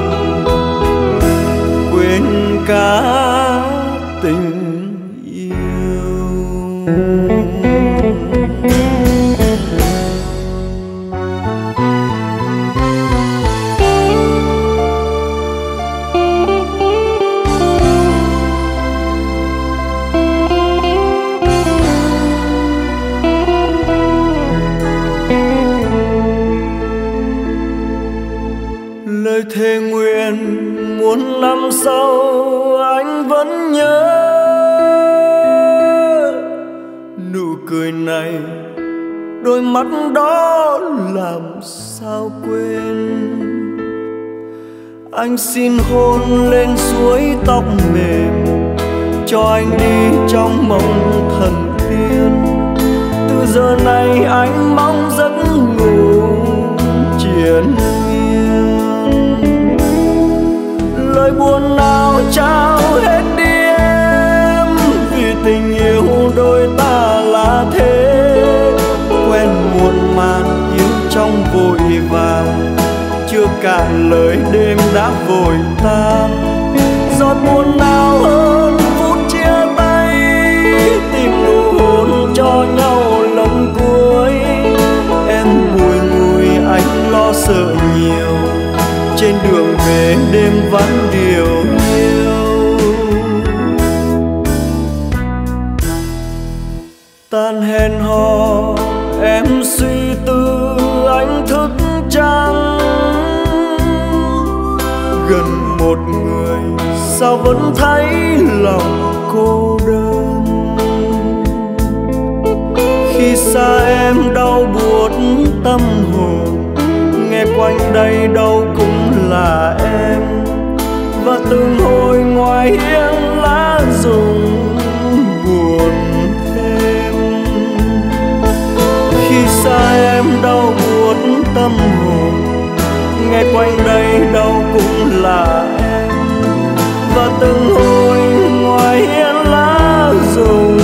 quên cả tình yêu. lời thề nguyện muôn năm sau anh vẫn nhớ nụ cười này, đôi mắt đó làm sao quên. Anh xin hôn lên suối tóc mềm, cho anh đi trong mộng thần tiên. Từ giờ này anh mong giấc ngủ triền miên. Lời buồn nào trao hết đi em, vì tình yêu đôi ta là thế. Quen muộn màng yêu trong vội vàng, chưa cạn lời đêm đã vội tan. Giọt buồn nào hơn phút chia tay, tìm nụ hôn cho nhau lần cuối. Em bùi ngùi anh lo sợ nhiều, trên đường về đêm vắng điều hiu. Tan hẹn hò em suy tư anh thức trắng, gần một người sao vẫn thấy lòng cô đơn. Khi xa em đau buốt tâm hồn, nghe quanh đây đâu cũng là em. Và từng hồi ngoài hiên lá rụng buồn thêm. Khi xa em đau buốt tâm hồn, nghe quanh đây đâu cũng là em. Và từng hồi ngoài hiên lá rụng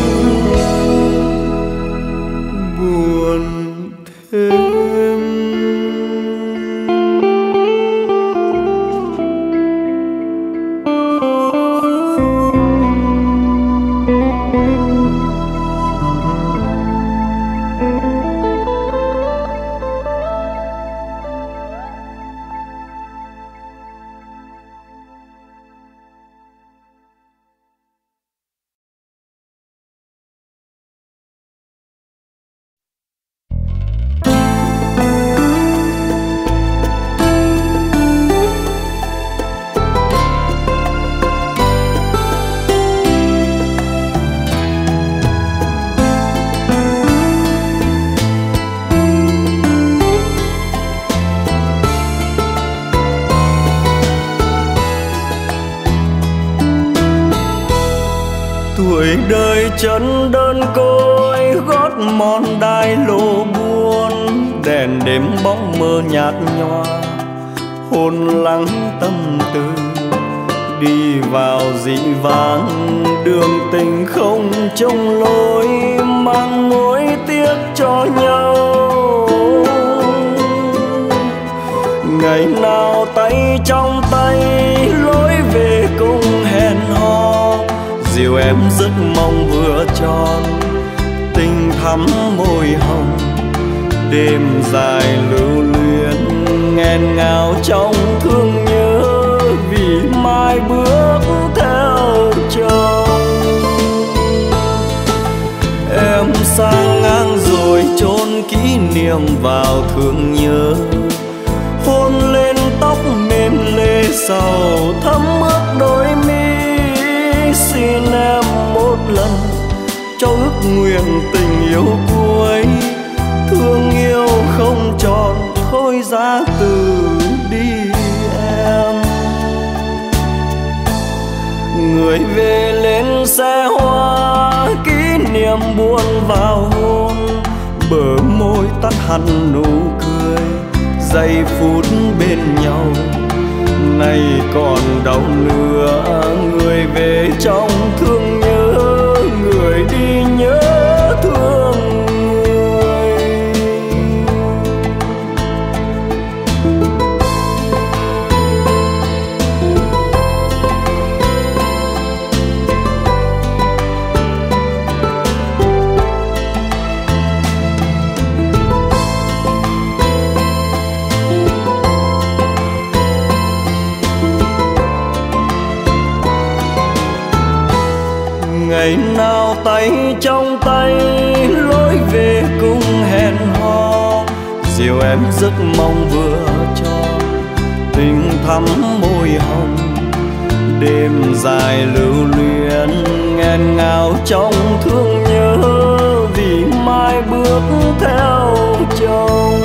buồn thêm. Tuổi đời chân đơn côi, gót mòn đai lô buồn. Đèn đêm bóng mơ nhạt nhòa, hồn lắng tâm tư. Đi vào dị vãng, đường tình không trông lối. Mang mối tiếc cho nhau, ngày nào tay trong tay lối về cùng hẹn hò. Dìu em giấc mong vừa tròn, tình thắm môi hồng. Đêm dài lưu luyến, nghẹn ngào trong thương nhớ. Vì mai bước theo chồng, em sang ngang rồi chôn kỷ niệm vào thương nhớ. Hôn lên tóc mềm lê sầu, thấm ướt đôi mi. Xin em một lần cho ước nguyện tình yêu cuối. Thương yêu không tròn thôi ra từ đi em. Người về lên xe hoa, kỷ niệm buồn vào hôn. Bờ môi tắt hẳn nụ cười, giây phút bên nhau nay còn đâu nữa. Người về trong thương nhớ, người đi nhớ thương người. Ngày nào tay trong tay lối về cùng hẹn hò. Dìu em giấc mong vừa tròn, tình thắm môi hồng. Đêm dài lưu luyến nghẹn ngào trong thương nhớ, vì mai bước theo chồng.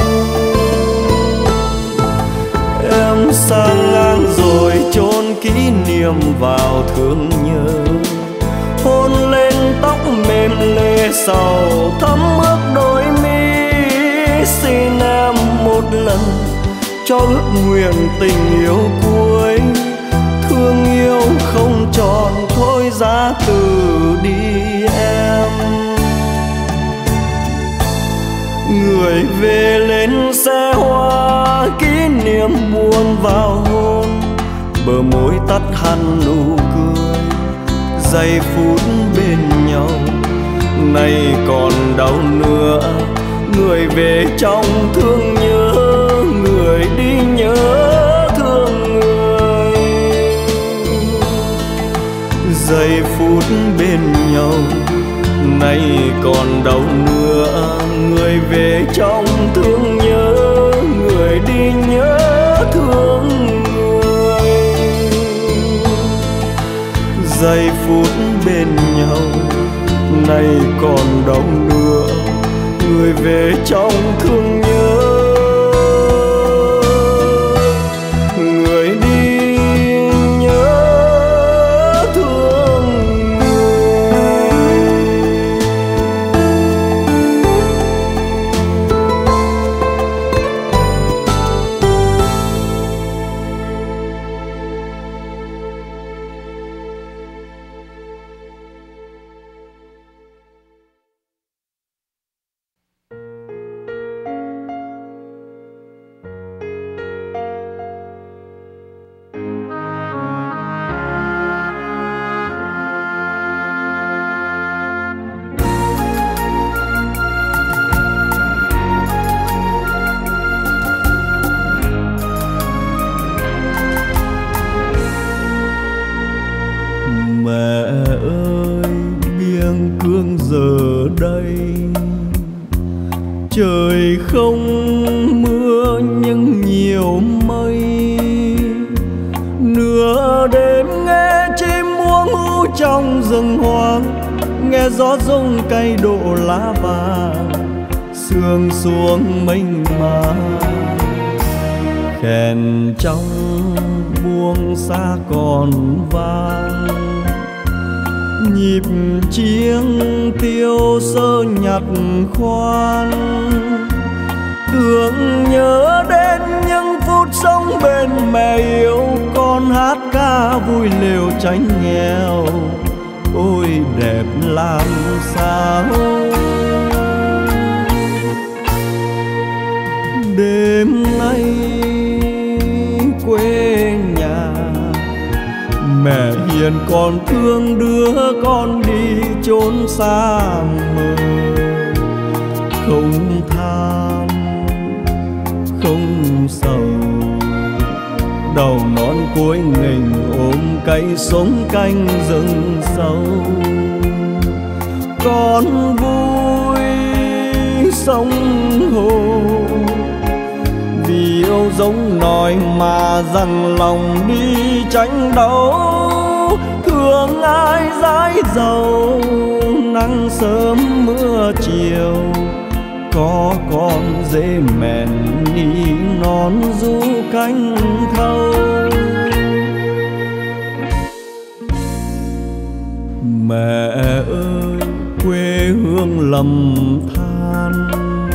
Em sang ngang rồi chôn kỷ niệm vào thương nhớ, hôn lên tóc mềm lê sầu thấm ướt đôi mi. Xin em một lần cho ước nguyện tình yêu cuối, thương yêu không tròn thôi giá từ đi em. Người về lên xe hoa kỷ niệm buồn vào hôn, bờ môi tắt hẳn nụ cười, giây phút bên nhau nay còn đâu nữa. Người về trong thương nhớ, người đi nhớ thương người. Giây phút bên nhau nay còn đâu nữa. Người về trong thương nhớ, người đi nhớ thương người. Giây phút bên nhau nay còn đâu nữa. Người về trong thương nhớ, người đi nhớ thương người. Trời không mưa nhưng nhiều mây, nửa đêm nghe chim muông hú trong rừng hoang, nghe gió rung cay độ lá vàng, sương xuống mênh mang. Kèn trong buông xa còn vang, nhịp chiêng tiêu sơ nhặt khoan. Tưởng nhớ đến những phút sống bên mẹ yêu, con hát ca vui lều tránh nghèo. Ôi đẹp làm sao. Đêm nay quê nhà, mẹ hiền còn thương đứa con đi chốn xa mờ. Không than không sầu, đầu nón cuối nghềnh ôm cây sống canh rừng sâu. Con vui sông hồ, vì yêu giống nòi mà dằn lòng đi tranh đấu. Thương ai dãi dầu, nắng sớm mưa chiều, có con dễ mèn đi nón du cánh thâu. Mẹ ơi quê hương lầm than,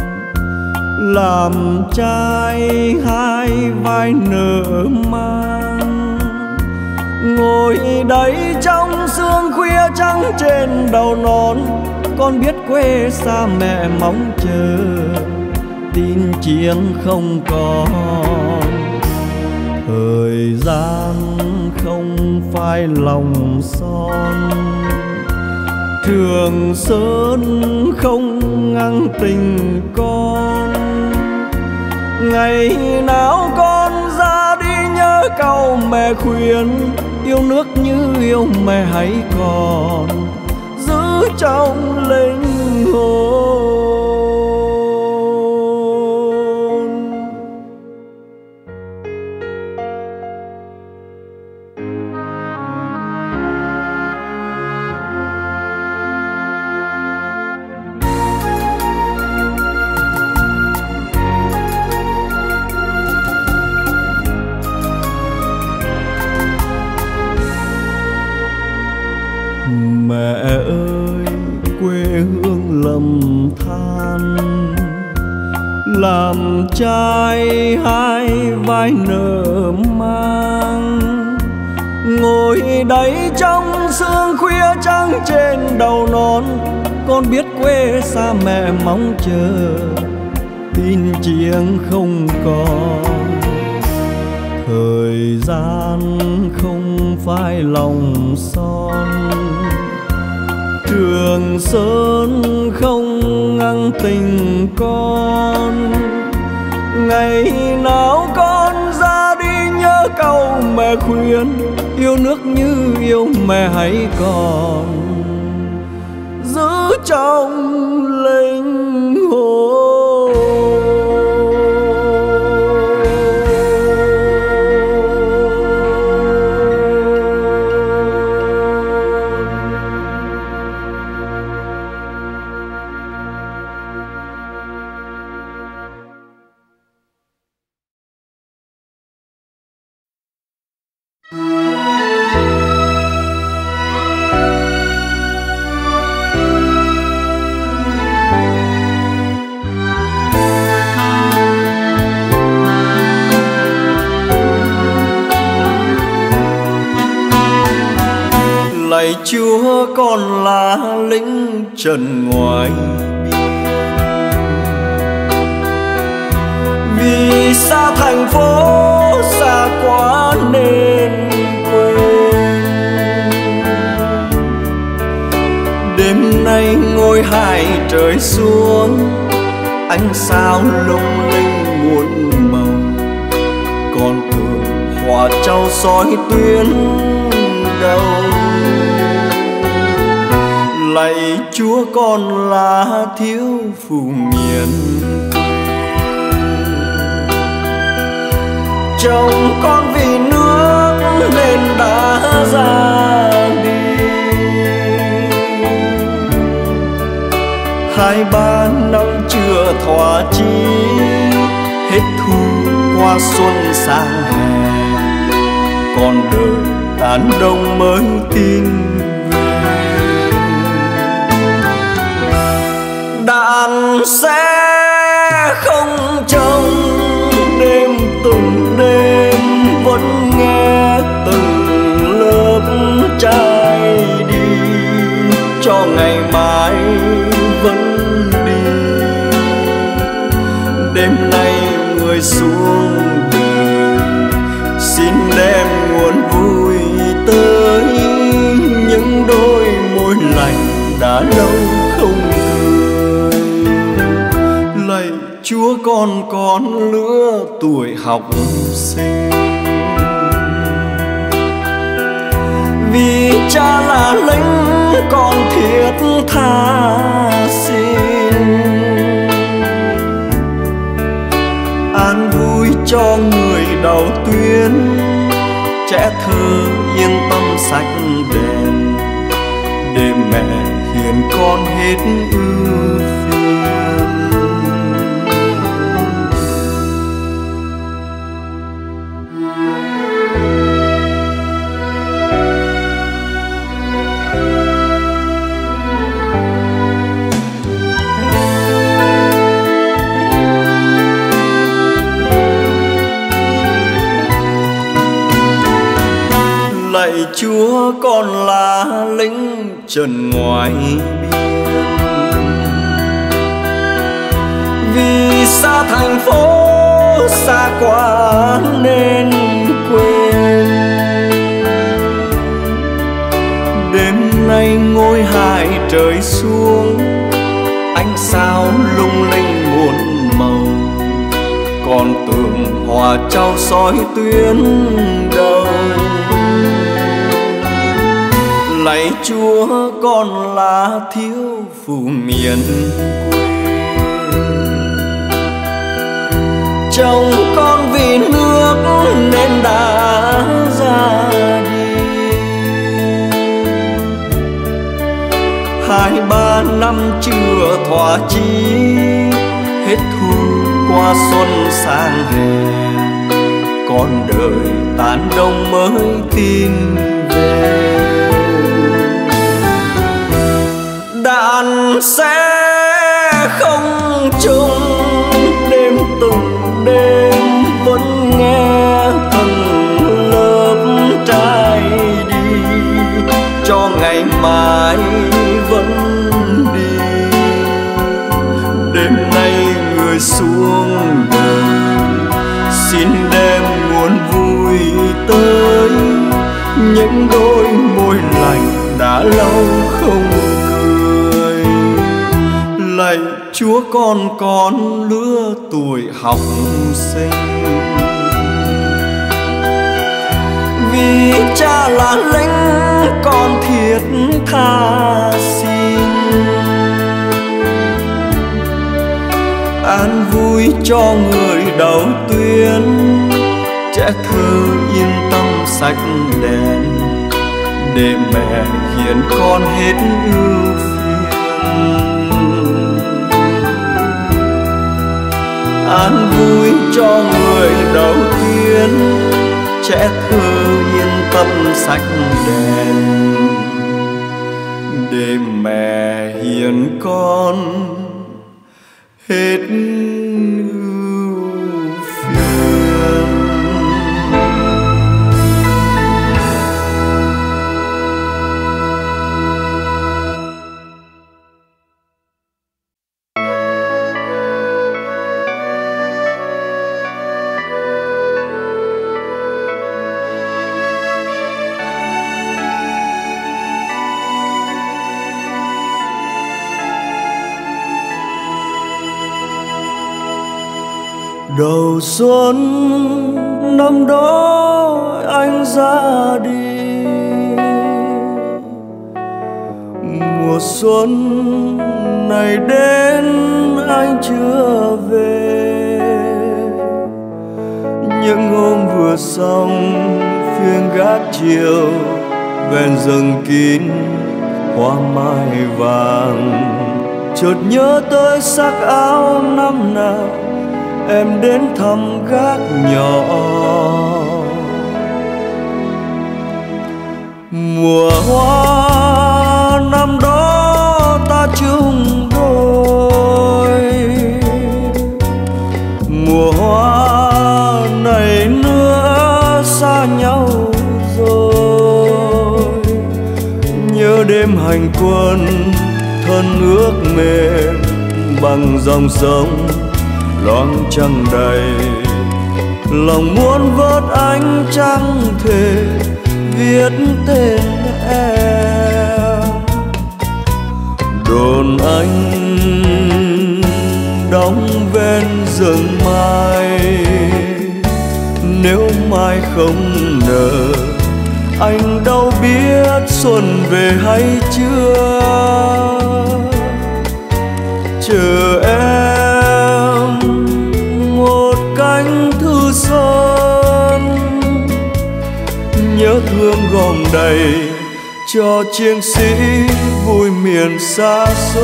làm trai hai vai nở mang. Ngồi đây trong sương khuya trắng trên đầu nón, con biết quê xa mẹ mong chờ, tin chiến không còn. Thời gian không phai lòng son, Trường Sơn không ngăn tình con. Ngày nào con ra đi nhớ câu mẹ khuyên, yêu nước như yêu mẹ hãy còn giữ trong linh hồn. trai hai vai nở mang, ngồi đây trong sương khuya trắng trên đầu non. Con biết quê xa mẹ mong chờ, tin chiêng không còn. Thời gian không phải lòng son, Trường Sơn không ngăn tình con. Ngày nào con ra đi nhớ câu mẹ khuyên, yêu nước như yêu mẹ hãy còn giữ trong linh hồn. Lạy Chúa, con là lính trần ngoài biên, vì xa thành phố xa quá nên quên. Đêm nay ngôi hải trời xuống, ánh sao lung linh muôn màu. Con tưởng hòa trao soi tuyến đầu. Lạy Chúa, con là thiếu phụ miền chồng con vì nước nên đã ra đi. Hai ba năm chưa thỏa chí, hết thu qua xuân sang hè. Con đời tàn đông mới tin đàn sẽ không trông. Đêm từng đêm vẫn nghe từng lớp trai đi, cho ngày mai vẫn đi. Đêm nay người xuống đời, xin đem nguồn vui tới những đôi môi lành đã lâu không cười. Lạy Chúa, con còn lứa tuổi học sinh, vì cha là lính con thiết tha xin. An vui cho người đầu tuyến, trẻ thơ yên tâm sạch đèn, để mẹ hiền con hết ưu phiền. Lạy Chúa, con là lính trần ngoài biên, vì xa thành phố xa quá nên quên. Đêm nay ngôi hải trời xuống, ánh sao lung linh muôn màu. Con tưởng hòa trao soi tuyến đầu. Lạy Chúa, con là thiếu phụ miền quê, chồng con vì nước nên đã ra đi. Hai ba năm chưa thỏa chí, hết thu qua xuân sang hè. Con đời tàn đông mới tin về, đàn sẽ không chung đêm từng nghe từng lớp trái đi, cho ngày mai vẫn đi. Đêm nay người xuống đời, xin đem nguồn vui tới những đôi môi lành đã lâu không cười. Lạy Chúa con con lứa tuổi học sinh, vì cha là lính con thiết tha xin. An vui cho người đầu tuyến, trẻ thơ yên tâm sạch đèn, để mẹ hiền con hết ưu phiền. An vui cho người đầu tiên, trẻ thơ yên tâm sạch đèn, để mẹ hiền con hết ưu phiền. Đầu xuân năm đó anh ra đi, mùa xuân này đến anh chưa về. Những hôm vừa xong phiên gác chiều, ven rừng kín hoa mai vàng. Chợt nhớ tới sắc áo năm nào em đến thăm gác nhỏ. Mùa hoa năm đó ta chung đôi, mùa hoa này nữa xa nhau rồi. Nhớ đêm hành quân thân ước mềm, bằng dòng sông loáng trăng đầy. Lòng muốn vớt ánh trăng thề viết tên em. Đồn anh đóng ven rừng mai, nếu mai không nở anh đâu biết xuân về hay chưa. Chờ em một cánh thư xuân, nhớ thương gom đầy cho chiến sĩ vui miền xa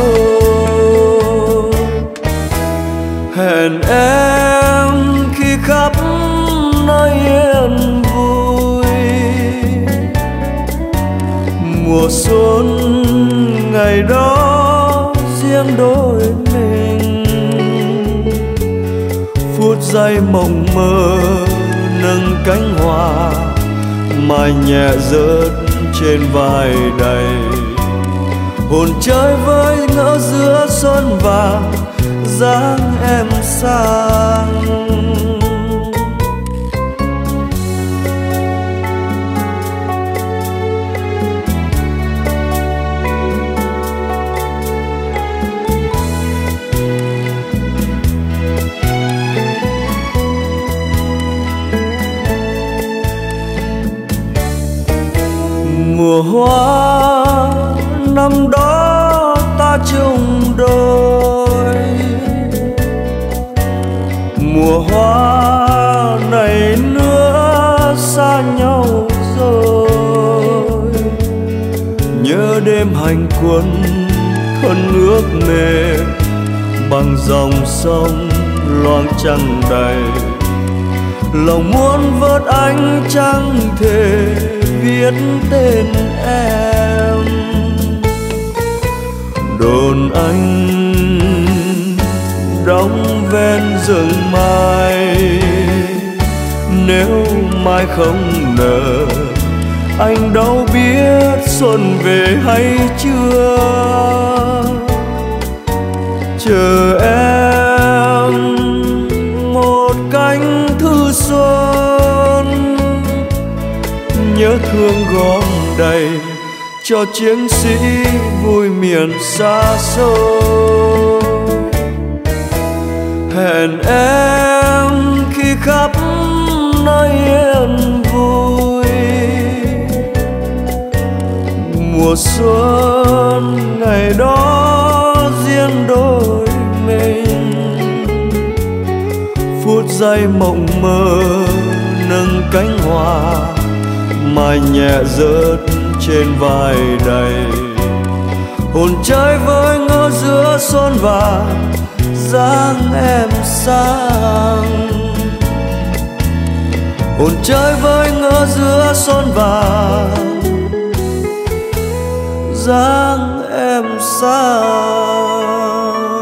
xôi. Hẹn em khi khắp nơi yên vui, mùa xuân ngày đó riêng đôi mình. Phút giây mộng mơ nâng cánh hoa, mai nhẹ rớt trên vai đầy. Hồn chơi với ngỡ giữa xuân vàng, dáng em sang. Mùa hoa năm đó ta chung đôi, mùa hoa này nữa xa nhau rồi. Nhớ đêm hành quân thân ước mềm, bằng dòng sông loáng trăng đầy. Lòng muốn vớt ánh trăng thề viết tên em. Đồn anh đóng ven rừng mai, nếu mai không nở, anh đâu biết xuân về hay chưa. Chờ em một cánh thư xuân, nhớ thương gom đầy cho chiến sĩ vui miền xa xôi. Hẹn em khi khắp nơi yên vui, mùa xuân ngày đó riêng đôi mình. Phút giây mộng mơ nâng cánh hoa, mai nhẹ rớt trên vai đầy. Hồn chơi với ngỡ giữa xuân vàng, dáng em sang. Hồn chơi với ngỡ giữa xuân vàng, dáng em sang.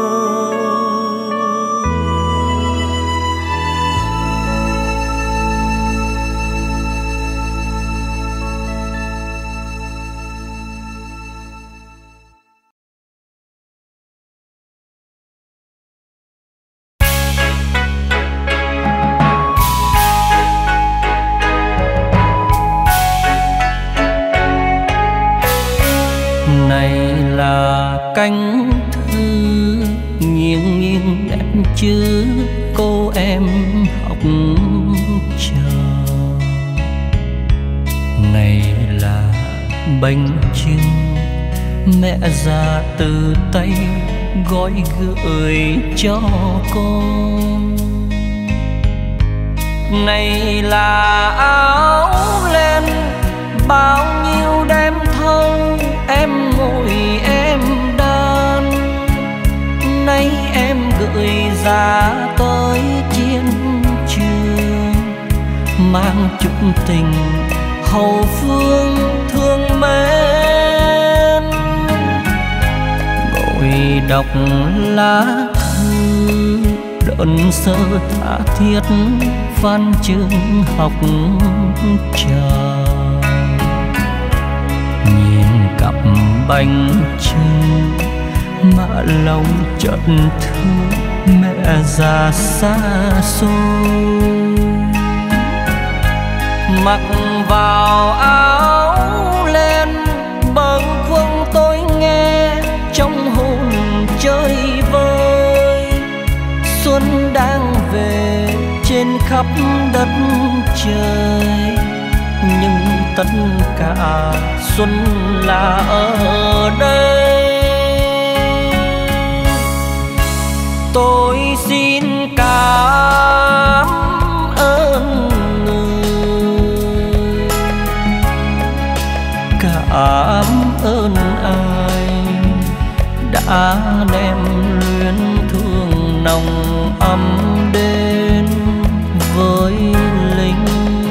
Cánh thư nghiêng nghiêng đẹp chữ cô em học trò. Này là bánh chưng mẹ già từ tay gói gửi cho con. Này là áo len bao nhiêu đêm thâu em ngồi em đan. Nay em gửi ra tới chiến trường, mang chút tình hậu phương thương mến. Ngồi đọc lá thư đơn sơ tha thiết văn chương học trò. Nhìn cặp bánh trưng mã lòng chợt thương mẹ già xa xôi. Mặc vào áo len bâng khuâng tôi nghe trong hồn chơi vơi. Xuân đang về trên khắp đất trời, nhưng tất cả xuân là ở đây. Tôi xin cảm ơn người, cảm ơn ai đã đem luyến thương nồng ấm đến với lính.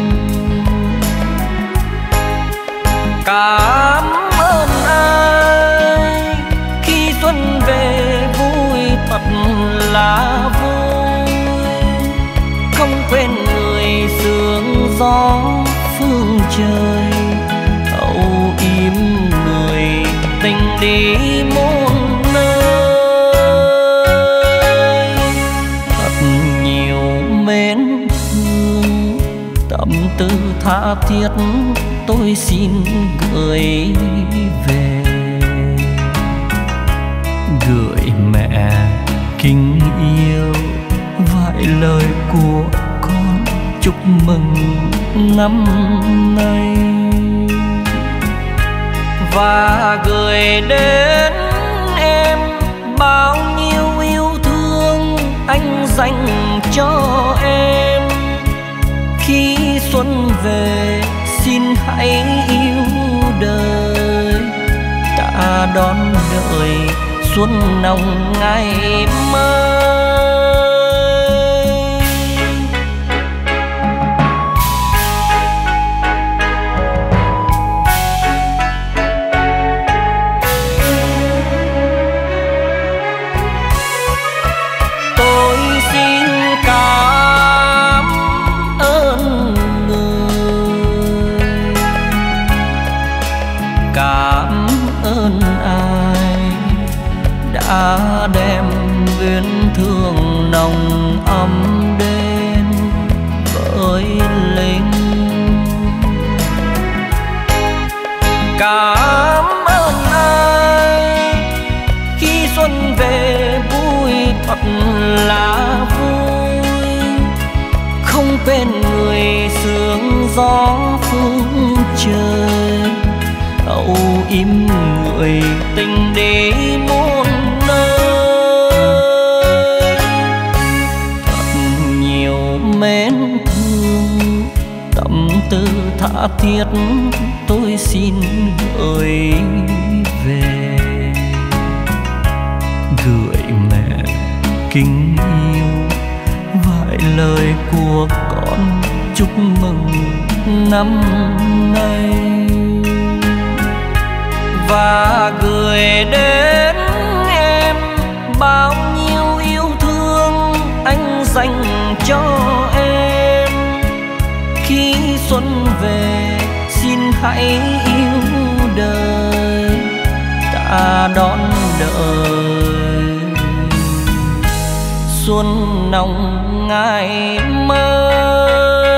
Cảm ơn ai khi xuân về vui thật là vui, không quên người sương gió phương trời, âu yếm người tình đi muôn nơi. Thật nhiều mến thương tâm tư tha thiết tôi xin gửi về, gửi mẹ kính yêu vài lời của con chúc mừng năm nay. Và gửi đến em bao nhiêu yêu thương anh dành cho em. Khi xuân về xin hãy yêu đời, ta đón đợi xuân nồng ngày mới. Tôi xin cảm ơn bên người sương gió phương trời, âu im người tình để muôn nơi. Thật nhiều mến thương tâm tư tha thiết tôi xin gửi về, gửi mẹ kính yêu vài lời của con chúc mừng năm nay, và gửi đến em bao nhiêu yêu thương anh dành cho em. Khi xuân về xin hãy yêu đời, ta đón đợi xuân nồng ngày mới.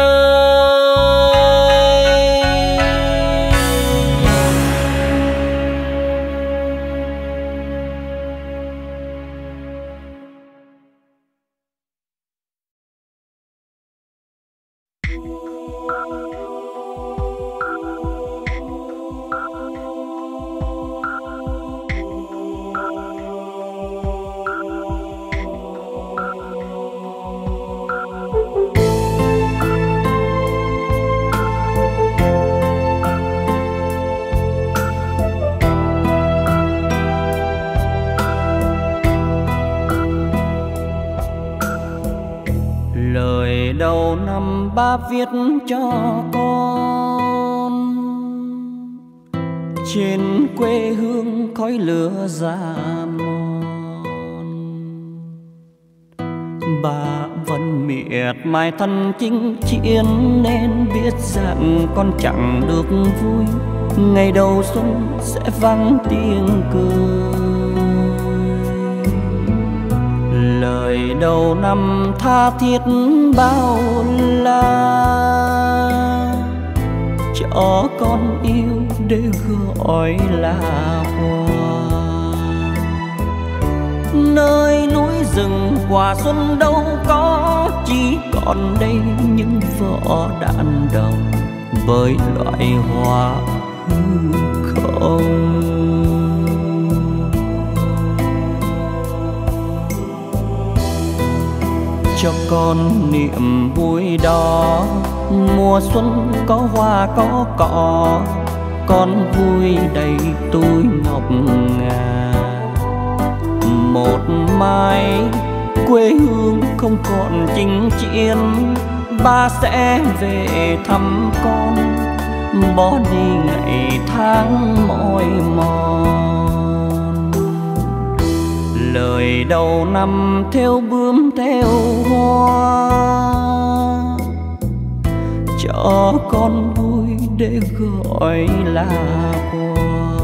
Đầu năm ba viết cho con, trên quê hương khói lửa già mòn. Bà vẫn miệt mài thân chinh chiến nên biết rằng con chẳng được vui, ngày đầu xuân sẽ vắng tiếng cười. Lời đầu năm tha thiết bao la, cho con yêu để gọi là hoa. Nơi núi rừng quả xuân đâu có, chỉ còn đây những vỏ đạn đồng với loại hoa hư không. Cho con niềm vui đó, mùa xuân có hoa có cỏ, con vui đầy túi ngọc ngà. Một mai quê hương không còn chinh chiến, ba sẽ về thăm con, bỏ đi ngày tháng mỏi mòn. Lời đầu năm theo bướm theo hoa, cho con vui để gọi là quà.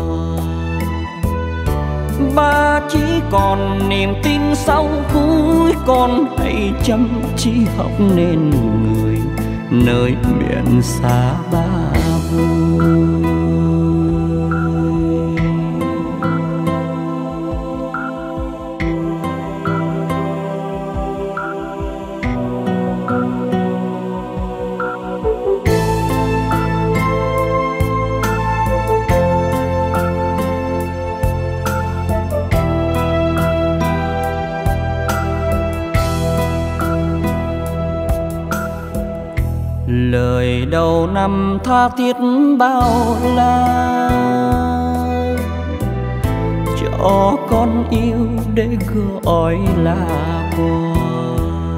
Ba chỉ còn niềm tin sau cuối, con hãy chăm chỉ học nên người nơi biển xa ba vui. Lời đầu năm tha thiết bao la, cho con yêu để gọi là quà.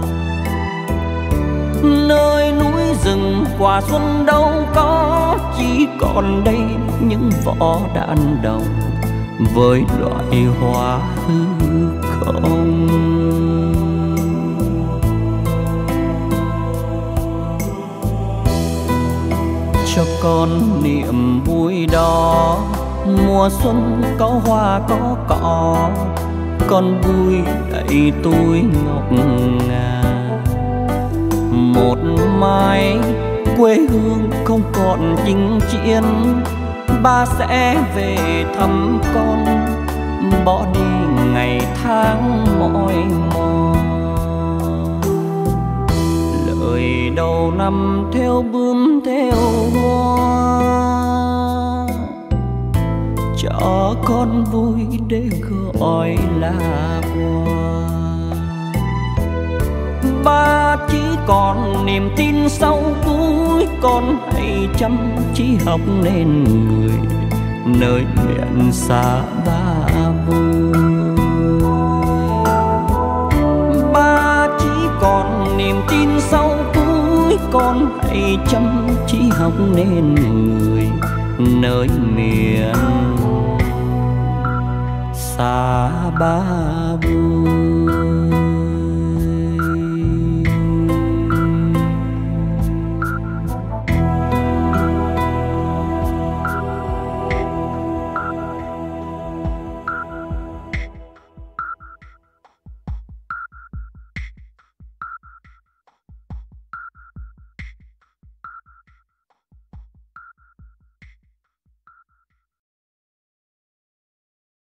Nơi núi rừng quả xuân đâu có, chỉ còn đây những vỏ đạn đồng với loại hoa hư không. Cho con niềm vui đó, mùa xuân có hoa có cỏ, con vui đầy túi ngọc ngà. Một mai quê hương không còn chinh chiến, ba sẽ về thăm con, bỏ đi ngày tháng mỏi mòn. Lời người đầu năm theo bướm theo hoa, cho con vui để gọi là quà. Ba chỉ còn niềm tin sau cuối, con hãy chăm chỉ học nên người nơi miền xa ba vui. Ba chỉ còn niềm tin sau cuối, con hãy chăm chỉ học nên người nơi miền xa ba vui.